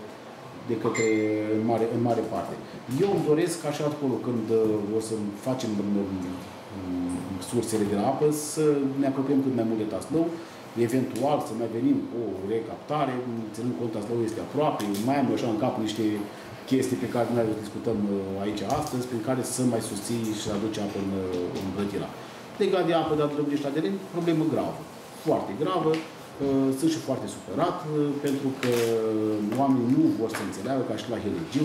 de către în, mare, în mare parte. Eu îmi doresc ca și acolo, când o să facem sursele de la apă, să ne apropiem cât mai mult de Taslău, eventual să mai venim cu o recaptare, ținând cont Taslău este aproape, mai am așa în cap niște chestii pe care noi le discutăm aici astăzi, prin care să mai susții și să aduce apă în, în Brătila. Legat de apă, de Drăgugești la Dereni, problemă gravă, foarte gravă. Sunt și foarte supărat, pentru că oamenii nu vor să înțeleagă, ca și la Hilegiu.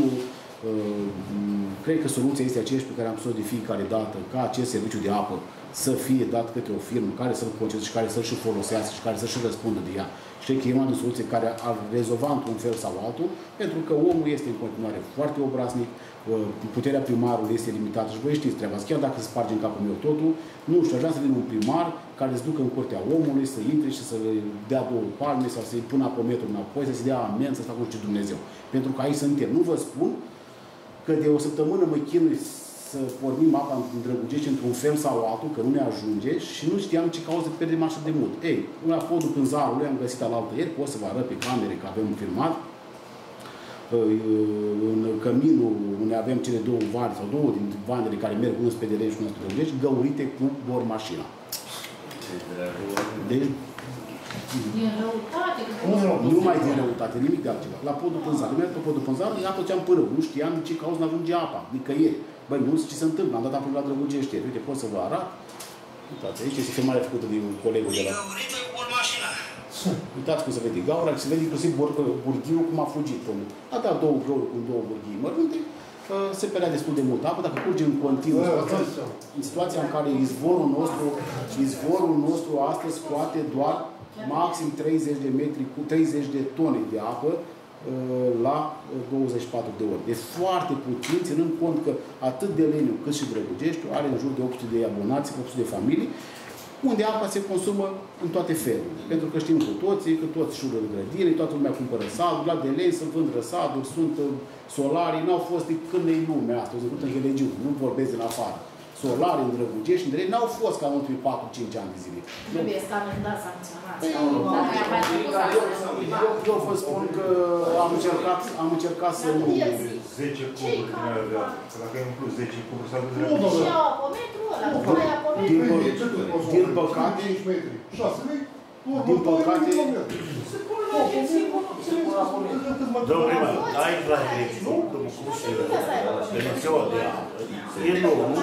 Cred că soluția este aceeași pe care am spus de fiecare dată, ca acest serviciu de apă să fie dat către o firmă care să-l concedeze și care să-l și folosească și care să-și răspundă de ea. Și că e una de soluție care ar rezolva într-un fel sau altul, pentru că omul este în continuare foarte obraznic, puterea primarului este limitată și voi știți treaba. Chiar dacă se sparge în capul meu totul, nu știu, aș vrea să vin un primar care să ducă în curtea omului, să intre și să dea două palme sau să-i pună apometrul înapoi, să se dea amenzi, să facă ce Dumnezeu. Pentru că aici suntem. Nu vă spun că de o săptămână mă chinui să pornim apa în Drăgugești într-un fel sau altul, că nu ne ajunge și nu știam ce cauză pierdem așa de mult. Ei, la podul Pânzarului am găsit alaltă ieri, pot să vă arăt pe camere că avem filmat. În căminul unde avem cele două vani sau două din vanele care merg unul spre Deleni și unul spre Drăgugești, găurite cu bormașina. Deci,
din răutate.
nu mai din răutate, nimic de altceva. La podul Pânzarului, merg pe podul Pânzarului, iată ce am părău. Nu știam de ce cauză nu ajunge apa, nicăieri. Băi, nu știu ce se întâmplă, am dat apă la Drăgugești. Uite, pot să vă arăt. Uitați, aici este filmarea făcută de un colegul de la... Uitați cum se vede gaura, se vede inclusiv burghiul cum a fugit. A dat două gauri cu două burghii mărunte, se pelea destul de mult apă, dacă curge în continuu, în situația în care izvorul nostru, izvorul nostru astăzi scoate doar maxim treizeci de metri, cu treizeci de tone de apă la douăzeci și patru de ore. Deci foarte puțin, ținând cont că atât Deleniu cât și Drăgugeștiul are în jur de opt sute de abonați, opt sute de familii, unde apa se consumă în toate felurile. Pentru că știm cu toții că toți șură de grădini, toată lumea cumpără saduri, la Deleni se vând răsaduri, sunt solarii, n-au fost de când e lumea asta, au zăcut în Helegiu, nu vorbesc din afară. Solari în Drăgugești și în Deleni n-au fost ca în ultimii patru cinci ani de zile.
Trebuie să amendați sancționați.
Eu vă spun că am încercat, am încercat să nu...
zece cuburi din aia de apă. Dacă ai în plus zece cuburi, s-ar duce la
Nu, și au apometru ăla, nu mai apometru.
Din păcate...
șase mii?
Din păcate...
Se pune la agenție,
Domnule primar, aici la Helegiu, domnul Cușiră, de rețeaua de apă, e nou, nu?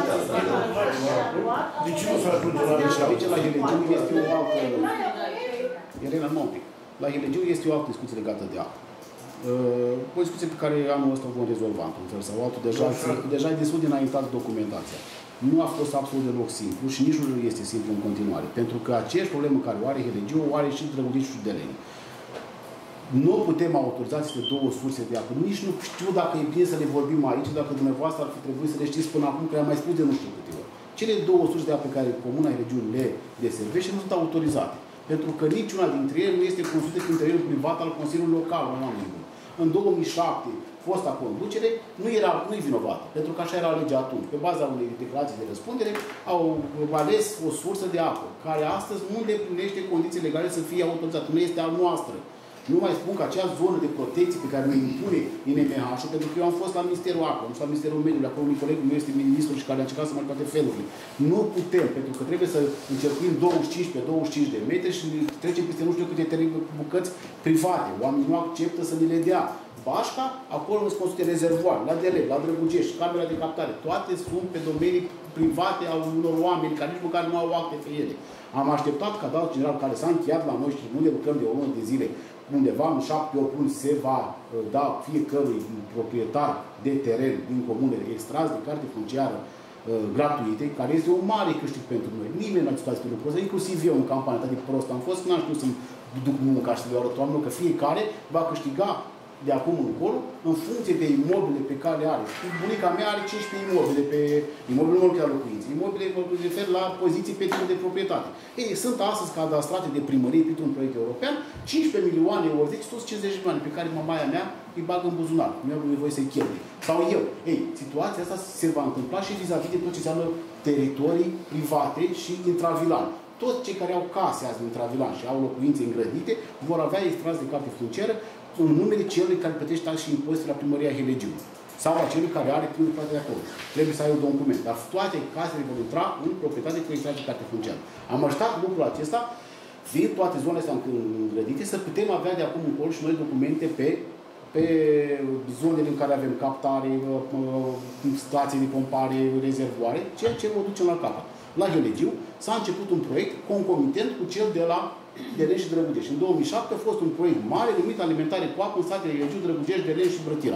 De ce nu s-ar ajunge la
Deci aici la Helegiu este o altă... Elena, nu un pic. La Helegiu este o altă discuție legată de apă. O discuție pe care anul ăsta o vom rezolva într-un fel sau altul. Deja, deja e destul de înaintat documentația. Nu a fost absolut deloc simplu și nici nu este simplu în continuare. Pentru că aceeași problemă care o are Helegiu o are și Drăgugești și Deleni. Nu putem autoriza aceste două surse de apă. Nici nu știu dacă e bine să le vorbim aici, dacă dumneavoastră ar fi trebuit să le știți până acum, că am mai spus de nu știu câte ori. Cele două surse de apă pe care Comuna Helegiu le deservește nu sunt autorizate. Pentru că niciuna dintre ele nu este construită prin terenul privat al Consiliului Local. În două mii șapte, fosta conducere nu era nu-i vinovată, pentru că așa era legea atunci. Pe baza unei declarații de răspundere, au ales o sursă de apă, care astăzi nu îndeplinește condiții legale să fie autorizată. Nu este a noastră. Nu mai spun că acea zonă de protecție pe care ne impune I N M H-ul, pentru că eu am fost la Ministerul Apă, am fost la Ministerul Mediului, acolo un coleg meu este ministru și care a încercat să mai toate felurile. Nu putem, pentru că trebuie să încercăm douăzeci și cinci pe douăzeci și cinci de metri și trecem peste nu știu câte bucăți private. Oamenii nu acceptă să ne le dea. Bașca, acolo îți construie rezervoare, la Deleni, la Drăgugești, camera de captare. Toate sunt pe domenii private al unor oameni care nici măcar nu au acte pe ele. Am așteptat ca cadastru general care s-a încheiat la noi și nu ne lucrăm de o lună de zile, undeva în șapte opt luni se va da fiecărui proprietar de teren din comune extras de carte funciară uh, gratuite, care este un mare câștig pentru noi. Nimeni nu a discutat despre lucrul ăsta, inclusiv eu în campania atât de prost am fost, n-am știut să-mi duc munca și să le arăt oamenilor că fiecare va câștiga de acum încolo, în funcție de imobile pe care le are. Bunica mea are cincisprezece imobile pe imobile, nu chiar locuințe. Imobile mă refer la poziții pe titlul de proprietate. Ei, sunt astăzi cadastrate de primărie pe un proiect european, cincisprezece milioane ori zece, o sută cincizeci de milioane pe care mamaia mea îi bagă în buzunar. Nu am nevoie să-i cheltui. Sau eu. Ei, situația asta se va întâmpla și vis-a-vis de tot ce înseamnă teritorii private și intravilan. Toți cei care au case azi în intravilan și au locuințe îngrădite vor avea extras de carte funcieră în numele celui care plătește taxe și impozite la primăria Helegiu. Sau a celui care are prioritate de acolo. Trebuie să ai un document. Dar toate casele vor intra în proprietate cu extras de carte funcieră. Am așteptat lucrul acesta, fiind toate zonele astea îngrădite, să putem avea de acum încolo și noi documente pe, pe zonele în care avem captare, stații de pompare, rezervoare, ceea ce o ducem la capăt. La Helegiu s-a început un proiect concomitent cu cel de la Deleni și Drăgugești. În două mii șapte a fost un proiect mare numit Alimentare cu apă în satele Helegiu, Drăgugești, Deleni și Brătila.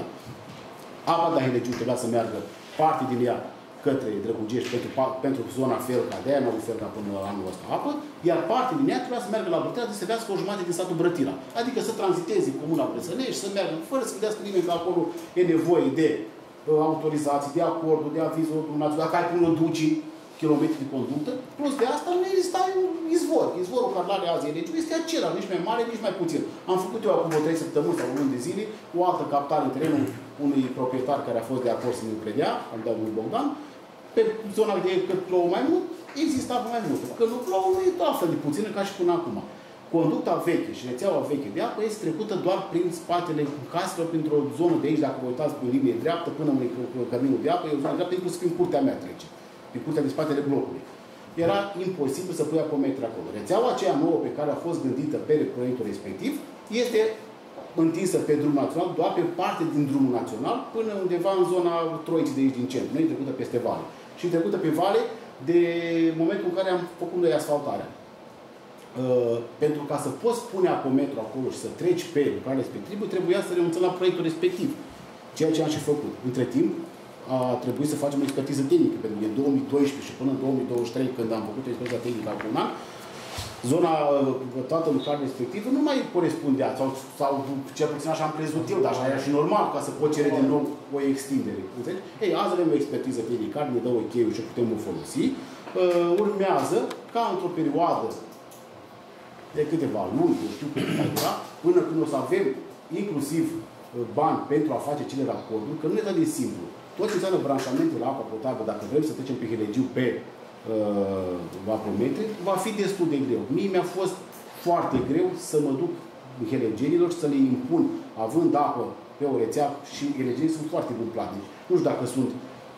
Apa de la Helegiu trebuia să meargă parte din ea către Drăgugești pentru, pentru zona Felca, de aia nu au Felca până la anul ăsta apă, iar parte din ea trebuia să meargă la Brătila, să se vească o jumătate din satul Brătila. Adică să tranziteze comuna Brăsănești, să meargă, fără să vedească nimeni că acolo e nevoie de uh, autorizații, de acorduri, de avizul național, dacă ai până duci kilometri de conductă, plus de asta nu exista un izvor. Izvorul care l-are azi Helegiu este acela, nici mai mare, nici mai puțin. Am făcut eu acum o trei săptămâni sau luni de zile o altă captare în terenul unui proprietar care a fost de acord să ne predea, am dat lui Bogdan, pe zona de că plouă mai mult, există apă mai multă. Că nu plouă, nu e la fel de puțină ca și până acum. Conducta veche și rețeaua veche de apă este trecută doar prin spatele caselor, printr-o zonă de aici, dacă vă uitați pe linie dreaptă, până în căminul de apă, e o zonă dreaptă, inclusiv în curtea mea trece. Prin curtea de spatele blocului. Era imposibil să pui acometri acolo. Rețeaua aceea nouă pe care a fost gândită pe proiectul respectiv este întinsă pe drumul național, doar pe parte din drumul național, până undeva în zona Troicii de aici din centru. Nu e trecută peste vale. Și e trecută pe vale de momentul în care am făcut noi asfaltarea. Uh, pentru ca să poți pune acometru acolo și să treci pe lucrarea respectivă, trebuia să renunțăm la proiectul respectiv. Ceea ce am și făcut. Între timp, a trebuit să facem o expertiză tehnică, pentru că în două mii doisprezece și până în două mii douăzeci și trei, când am făcut expertiza tehnică acum un an, zona, toată lucrarea respectivă nu mai corespundea, sau, sau cel puțin așa am crezut eu, dar așa era și normal, ca să pot cere din nou o extindere. Înțelegi? Ei, azi avem o expertiză tehnică, ne dă ok-ul și putem o folosi. Uh, urmează, ca într-o perioadă de câteva luni, nu știu cât mai dura, până când o să avem inclusiv bani pentru a face cele raporturi, că nu e atât de simplu. Tot ce înseamnă branșamentul la apă potabilă, dacă vrem să trecem pe Helegiu pe uh, apometri, va fi destul de greu. Mie mi-a fost foarte greu să mă duc helegenilor și să le impun, având apă pe o rețea, și helegenii sunt foarte bun platnici. Nu știu dacă sunt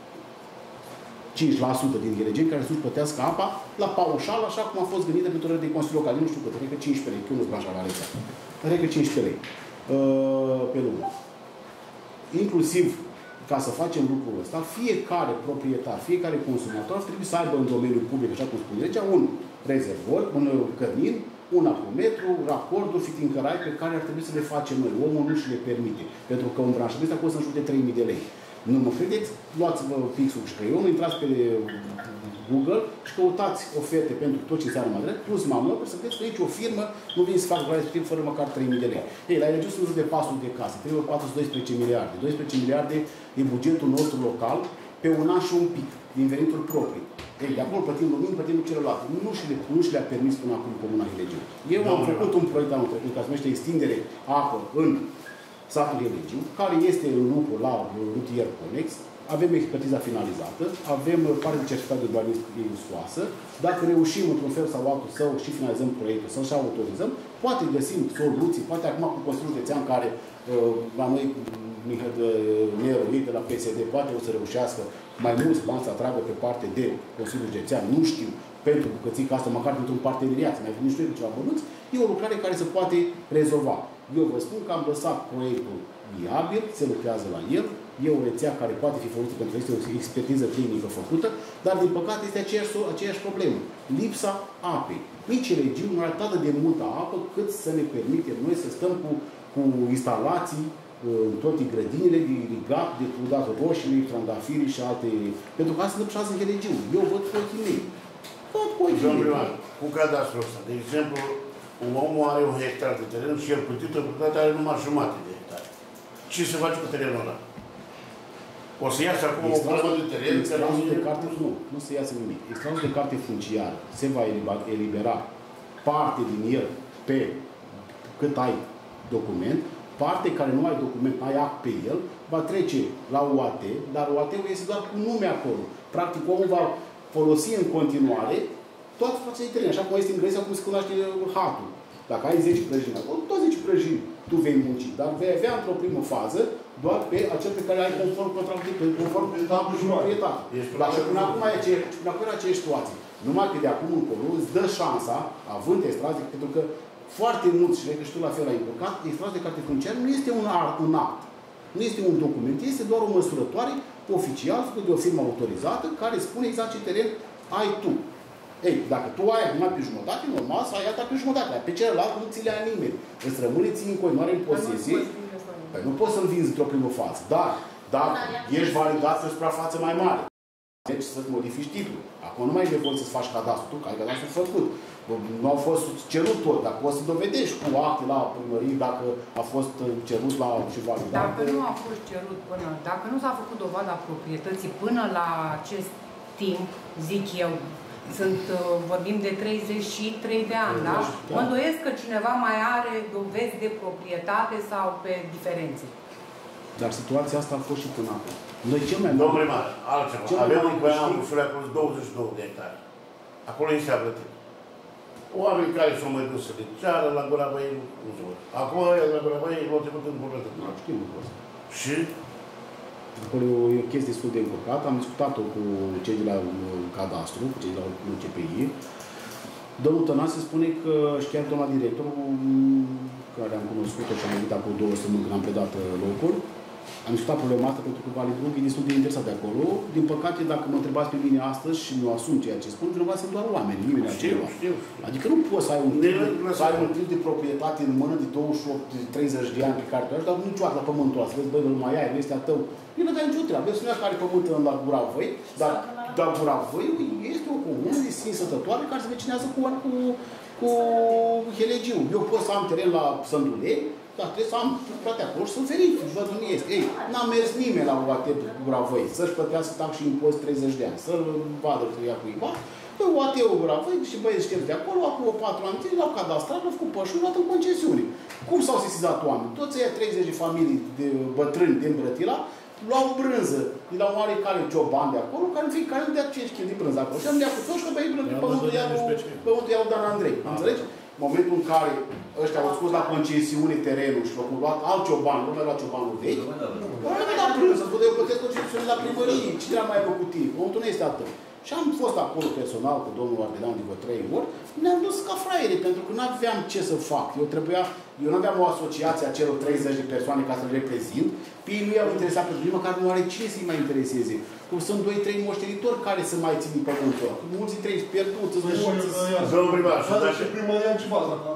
cinci la sută din helegeni care să-și plătească apa la paușal, așa cum a fost gândită pentru orele de Consiliu Local. Nu știu cât, cred că cincisprezece lei, că eu nu-s branșa la rețea. Cred că cincisprezece lei uh, pe lună. Inclusiv, ca să facem lucrul ăsta, fiecare proprietar, fiecare consumator ar trebui să aibă în domeniul public, așa cum spune legea, un rezervor, un cămin, un apometru, racorduri, fitincărai pe care ar trebui să le facem noi. Omul nu și le permite. Pentru că un branșament acolo să-și de trei mii de lei. Nu mă credeți? Luați-vă pixul și creionul, intrați pe Google și căutați oferte pentru tot ce înseamnă material, plus mamă, să vedeți că aici o firmă nu vine să facă lucrarea respectiv fără măcar trei mii de lei. Ei, la Helegiu sunt de patru sute de case, trebuie patru sute doisprezece miliarde. doisprezece miliarde e bugetul nostru local pe un an și un pic, din venituri proprii. Ei, de acolo plătim lumini, plătim celelalte. Nu și, le, nu și le-a permis până acum Comuna Helegiu. Eu am făcut un proiect anul trecut, care se numește extindere apă în satul Helegiu, care este în lucru la rutier conex. Avem expertiza finalizată, avem parte de certificat de urbanism scoasă. Dacă reușim într-un fel sau altul să și finalizăm proiectul, să și autorizăm, poate găsim soluții, poate acum cu Consiliul Județean, care la noi, Nero, de la P S D, poate o să reușească mai mulți bani să atragă pe parte de Consiliul Județean, nu știu, pentru bucățica asta, măcar dintr-un parteneriat, să mai venim și noi cu ceva bănuți, e o lucrare care se poate rezolva. Eu vă spun că am lăsat proiectul viabil, se lucrează la el, e o rețea care poate fi folosită pentru că este o expertiză tehnică făcută, dar din păcate este aceeași, aceeași problemă. Lipsa apei. Nici regiuni nu are atât de multă apă cât să ne permite noi să stăm cu, cu instalații în toate grădinile de irigat, de cudat roșii, trandafiri și alte... Pentru că asta nu pșează în regiuni. Eu văd cu ochii mei. Văd cu ochii mei.
Cu cadastrul ăsta. De exemplu, un om are un hectar de teren și el plătită proprietate are numai jumate de hectare. Ce se face cu terenul ăla? O să iasă acum o problemă de teren?
Extrasul de carte, nu, nu se iasă nimic. Extrasul de carte funciară se va elibera parte din el pe cât ai document, parte care nu ai document, ai act pe el, va trece la U A T, dar U A T-ul este doar cu nume acolo. Practic, omul va folosi în continuare toată fața de teren, așa cum este în Grecia, cum se cunoaște hatul. Dacă ai zece prăjini acolo, tot zece prăjini tu vei munci, dar vei avea într-o primă fază doar pe acel pe care ai conform contractului, conform contractului și proprietate. Dar și până acum e aceeași situație. Numai că de acum încolo îți dă șansa, având extraze, pentru că foarte mulți, și cred că și tu la fel ai implicat, extraze de carte funciară nu este un act, un act, nu este un document, este doar o măsurătoare oficial făcută de o firmă autorizată care spune exact ce teren ai tu. Ei, dacă tu ai numai pe jumătate, normal să ai alta pe jumătate. Pe celălalt nu ți le ia nimeni. Îți rămâne ție în continuare în posesie. Păi nu poți să-l vinzi într-o primă fază. Dar, dacă ești validat pe suprafață mai mare, deci să-ți modifici titlul. Acum nu mai e nevoie să-ți faci cadastru. Tu, că ai cadastru făcut. Nu au fost cerut tot, dar poți să dovedești cu acte la primărie dacă a fost cerut la și validat.
Dacă nu a fost cerut până, dacă nu s-a făcut dovada proprietății până la acest timp, zic eu, sunt, vorbim de treizeci și trei de ani, da? da? Mă îndoiesc că cineva mai are dovezi de proprietate sau pe diferențe.
Dar situația asta a fost și până acum. Noi cel mai
Domnul primar, altceva. Avem în Băianul și acolo douăzeci și două de hectare. Acolo este plătit. Oameni care s-au mai dus să de ceară la Gura Băiei, nu se văd. Acolo, la Gura Băiei, l-au trecut în Burlătă.
Nu știu lucrul ăsta.
Și?
Acolo e o chestie destul de încurcată. Am discutat-o cu cei de la cadastru, cu cei de la C P I. Domnul Tănase spune că și chiar doamna director, care am cunoscut-o și am venit acum două săptămâni când am predat locul, am discutat problema asta pentru că Validrug e destul de interesat de acolo. Din păcate, dacă mă întrebați pe mine astăzi și nu asum ceea ce spun, vinovați sunt doar oameni, nimeni altceva. Adică nu poți să ai un tip, să ai un tip de proprietate în mână de douăzeci și opt, treizeci de ani pe care tu ai, dar niciodată la pământul ăsta. Vezi, băi, nu mai ai, nu este a tău. Nu nu dai nicio treabă. Vezi, nu care pământ la Gura Văi, dar, dar Gura Văi este o comună de sine sătătoare care se vecinează cu, cu, cu Helegiu. Eu pot să am teren la Sândulei, dar trebuie să am toate acolo și să verific, văd unde este. Ei, n-a mers nimeni la O A T Gura Văi să-și plătească tax și impozit treizeci de ani, să-l vadă că ia cuiva. Păi O A T-ul Gura Văi și băieți știți de acolo, acum patru ani, l-au cadastrat, l-au făcut pășuri, l-au dat în concesiune. Cum s-au sesizat oameni? Toți ăia treizeci de familii de bătrâni din Brătila luau brânză de la un oarecare cioban de acolo, care în fiecare nu dea cinci kilograme de brânză acolo. Și am dea cu toți că băi până pe pământul iau Dan Andrei. Înțelegi? În momentul în care ăștia au scos la concesiune terenul și l-au luat alt cioban, nu mai luat ciobanul vechi, nu mai dat brânză, să eu plătesc concesiune la primărie, cine a mai făcut timp? Pământul nu este atât. Și am fost acolo personal cu domnul Ardelean de vreo trei ori, ne-am dus ca fraiere, pentru că nu aveam ce să fac. Eu trebuia, eu nu aveam o asociație a celor treizeci de persoane ca să le reprezint, pe ei nu i-au interesat pentru mine, măcar nu are cine să-i mai intereseze. Cum sunt doi trei moștenitori care să mai țin din pământul. Mulți dintre ei pierduți, sunt mulți.
Domnul primar, și
dacă primăria în ceva, dacă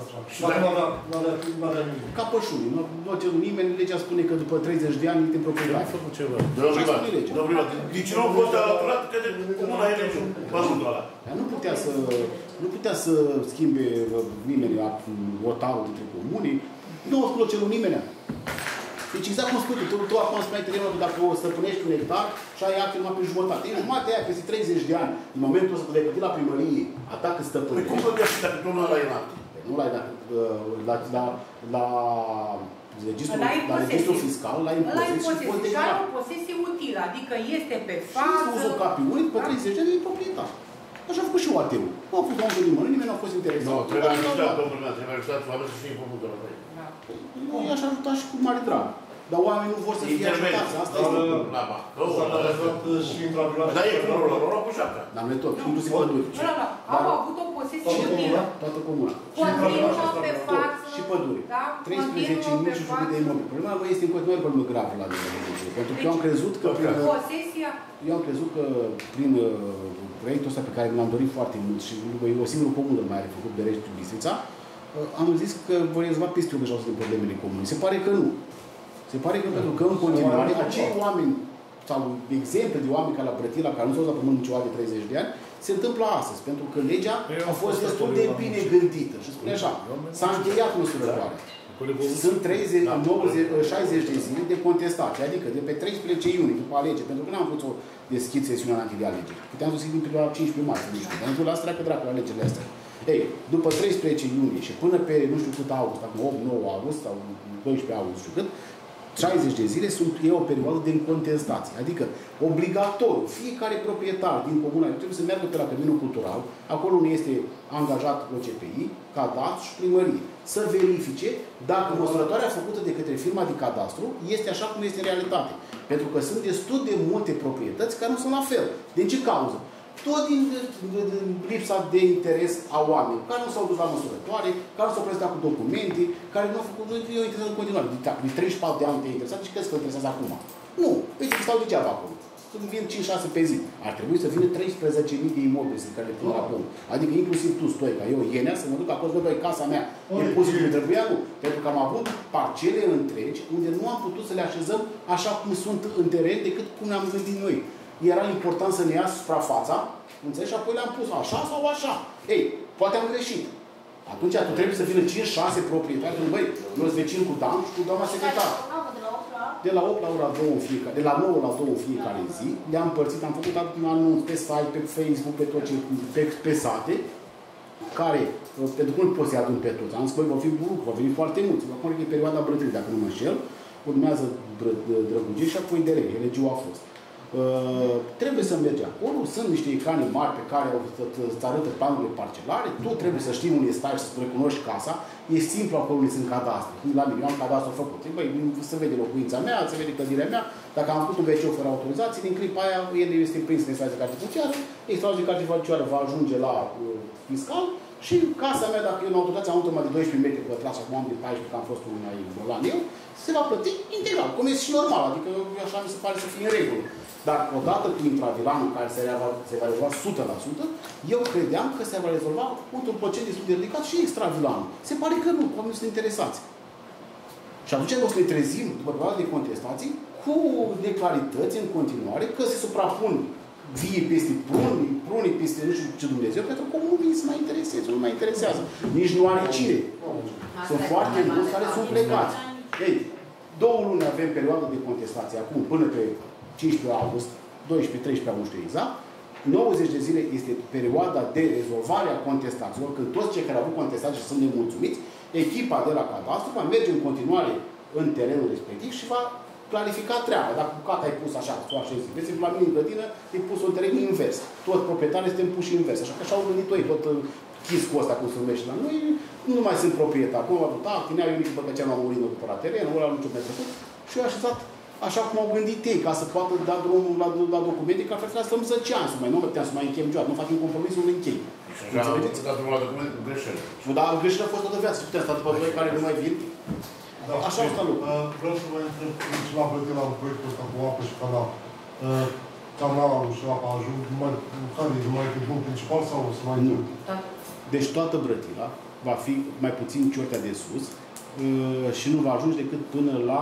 nu avea nimic.
Ca pășuni, nu a cerut nimeni, legea spune că după treizeci de ani e în proprietate.
Domnul primar, domnul primar, deci nu a fost alăturat către comuna Helegiu, pământul ăla.
Nu putea să, nu putea să schimbe nimeni votarul dintre comunii, nu a cerut nimeni. Deci exact cum spui tu, tu acum spuneai terenul, dacă o stăpânești un hectar și ai acte numai pe jumătate. E jumătate aia, peste treizeci de ani, în momentul ăsta de plătit la primărie, a ta cât stăpânești.
Păi cum plătești dacă tu nu l-ai în acte?
Nu l-ai dat. La, la, la, registrul, la registrul fiscal, la impoziție și
și are o posesie utilă, adică este pe față.
Și uzul capiului, pe treizeci de ani e proprietar. Așa a făcut și O A T-ul. Nu a fost omul de nimeni, nimeni nu a fost interesat.
Nu, trebuie ajutat, domnul meu, trebuie ajutat oamenii să fie pământul ăla.
Nu, i-aș ajuta și cu mare drag. Dar oamenii nu vor să fie ajutați. Asta este
la Bacău, dar e cum lor, lor au cu șaptea.
Dar noi tot, inclusiv păduri.
Nu, nu, au avut o posesie utilă.
Toată comuna.
Continuă pe față.
Și păduri. treisprezece mii și jumătate de imobili. Problema lui este în continuare problemă gravă la nivelul legii. Pentru că eu am crezut că prin...
Posesia...
Eu am crezut că prin proiectul ăsta pe care l-am dorit foarte mult și o singură comună mai are făcut Berești Bistrița, am zis că vor rezolva peste optzeci la sută din problemele comune. Se pare că nu. Se pare că pentru că în continuare acei oameni sau exemple de oameni care la Brătila, care nu s-au dat pământ ceva de treizeci de ani, se întâmplă astăzi, pentru că legea a fost destul de bine gândită. Și spune așa, s-a încheiat măsurătoarea. Sunt treizeci, nouăzeci, șaizeci de zile de contestație, adică de pe treisprezece iunie, după alegeri, pentru că n-am putut să o deschid sesiunea înainte de alegeri. Puteam să o deschid din perioada cincisprezece martie, nu știu, pentru că la treacă dracu alegerile astea. Ei, după treisprezece iunie și până pe nu știu cât august, acum opt nouă august sau doisprezece august, nu știu cât, șaizeci de zile sunt, e o perioadă de contestație. Adică, obligatoriu, fiecare proprietar din comuna trebuie să meargă pe la Căminul Cultural, acolo unde este angajat O C P I, cadastru și primărie, să verifice dacă măsurătoarea făcută de către firma de cadastru este așa cum este în realitate. Pentru că sunt destul de multe proprietăți care nu sunt la fel. Din ce cauză? Tot din lipsa de interes a oamenilor, care nu s-au dus la măsurătoare, care nu s-au prezentat cu documente, care nu au făcut, nu i-au interesat în continuare. De treizeci și patru de ani te-ai interesat, deci crezi că te interesează acum. Nu, uite, stau degeaba acolo. Când vin cinci șase pe zi. Ar trebui să vină treisprezece mii de imobili care le pun la pământ. Adică inclusiv tu, Stoica, eu, Ienea, să mă duc acolo, băi, casa mea, impozitul nu trebuia, nu. Pentru că am avut parcele întregi unde nu am putut să le așezăm așa cum sunt în teren, decât cum ne-am gândit noi. Era important să ne ia suprafața, înțelegi? Și apoi le-am pus așa sau așa. Ei, poate am greșit. Atunci tu trebuie să vină cinci șase proprietari, că băi, eu sunt vecin cu Dan și cu doamna secretar. De la opt la ora două în fiecare, de la nouă la două în fiecare zi, le-am împărțit, am făcut un anunț pe site, pe Facebook, pe tot ce, pe, pe sate, care, pentru că nu pot să-i adun pe toți. Am zis, băi, vor fi buruc, vor veni foarte mulți. Acum e perioada brătării, dacă nu mă înșel, urmează Drăgugești și apoi D R, L G U a fost. Uh, trebuie să mergi acolo, sunt niște ecrane mari pe care îți arătă planurile parcelare, tu trebuie să știi unde stai și să recunoști casa, e simplu acolo unde sunt cadastre. La mine, eu am cadastru făcut. Băi, se vede locuința mea, se vede clădirea mea, dacă am făcut un ve ce fără autorizație, din clipa aia, el este prins în extracție de carte funciară, extracție de carte funciară va ajunge la uh, fiscal și casa mea, dacă eu în autorizație am avut mai de doisprezece metri pătrați, acum am de paisprezece, că am fost un mai bolan eu, se va plăti integral, cum este și normal, adică așa mi se pare să fie în regulă. Dar odată cu intravilanul care se, se va rezolva o sută la sută, eu credeam că se va rezolva într-un procent destul de ridicat și extravilanul. Se pare că nu, că nu sunt interesați. Și atunci o să ne trezim, după perioada de contestații, cu neclarități în continuare, că se suprapun vie peste pruni, pruni peste nu știu ce Dumnezeu, pentru că nu vin să mai intereseze, nu mai interesează. Nici nu are cine. Sunt foarte mulți care sunt plecați. Ei, două luni avem perioada de contestație, acum până pe cincisprezece august, doisprezece treisprezece, nu știu exact, nouăzeci de zile este perioada de rezolvare a contestațiilor, când toți cei care au avut contestații și sunt nemulțumiți, echipa de la cadastru va merge în continuare în terenul respectiv și va clarifica treaba. Dacă bucata ai pus așa, tu așezi, vezi, la mine în grădină, e pus un teren invers. Tot proprietarii suntem puși invers. Așa că așa au gândit ei, tot chiscul ăsta, cum se numește la noi, nu mai sunt proprietar. Acum a tot, a, tinea eu nici Băgăceanu a murit, nu cumpăra terenul, ăla nu știu mai trecut. Și eu așezat așa cum au gândit ei, ca să poată da drumul la, la documente, că altfel să stăm zece ani, să mai nu puteam să mai încheiem niciodată, nu facem compromisul, nu închei.
Și așa am dat drumul la documente cu greșeli.
Și dar greșelile a fost toată viața, și putem sta după doi care nu mai vin.
Da,
așa asta lucru.
Uh, vreau să vă întreb și la plătit la proiectul ăsta cu apă și canal. Uh, canalul și apa ajung mai, care e mai pe drum principal sau o să mai...
Nu. Deci toată Brătila va fi mai puțin Ciortea de sus uh, și nu va ajunge decât până la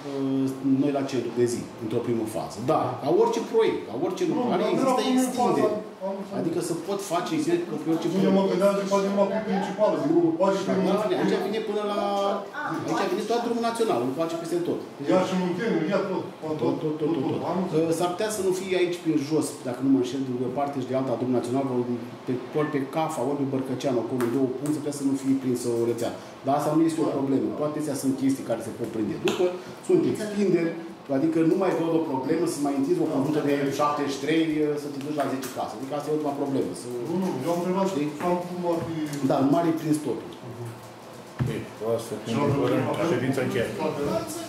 noi la centru de zi, într-o primă fază. Da, ca orice proiect, ca orice lucrare, există extindere. Adică să pot face extindere că pe orice proiect.
Nu mă gândeam de poate numai pe principală, zic, poate și
aici vine până la... Aici vine tot drumul național, nu face peste tot.
Ia și Munteniu, ia tot.
Tot, tot, tot, tot. S-ar putea să nu fie aici pe jos, dacă nu mă înșel, de o parte și de alta drumul național, ori pe Cafa, ori pe Bărcăceanu, acolo, în două puncte, putea să nu fie prinsă o rețea. Dar asta nu este o problemă. Toate astea sunt chestii care se pot prinde după, sunt extinderi, adică nu mai văd o problemă să mai întinzi o condută de șaptezeci și trei să te duci la zece case. Adică asta e ultima problemă. Să...
Nu, nu, eu am întrebat cum ar fi...
Da, în mare e prins totul.
Bine, o astfel, ședința încheiată.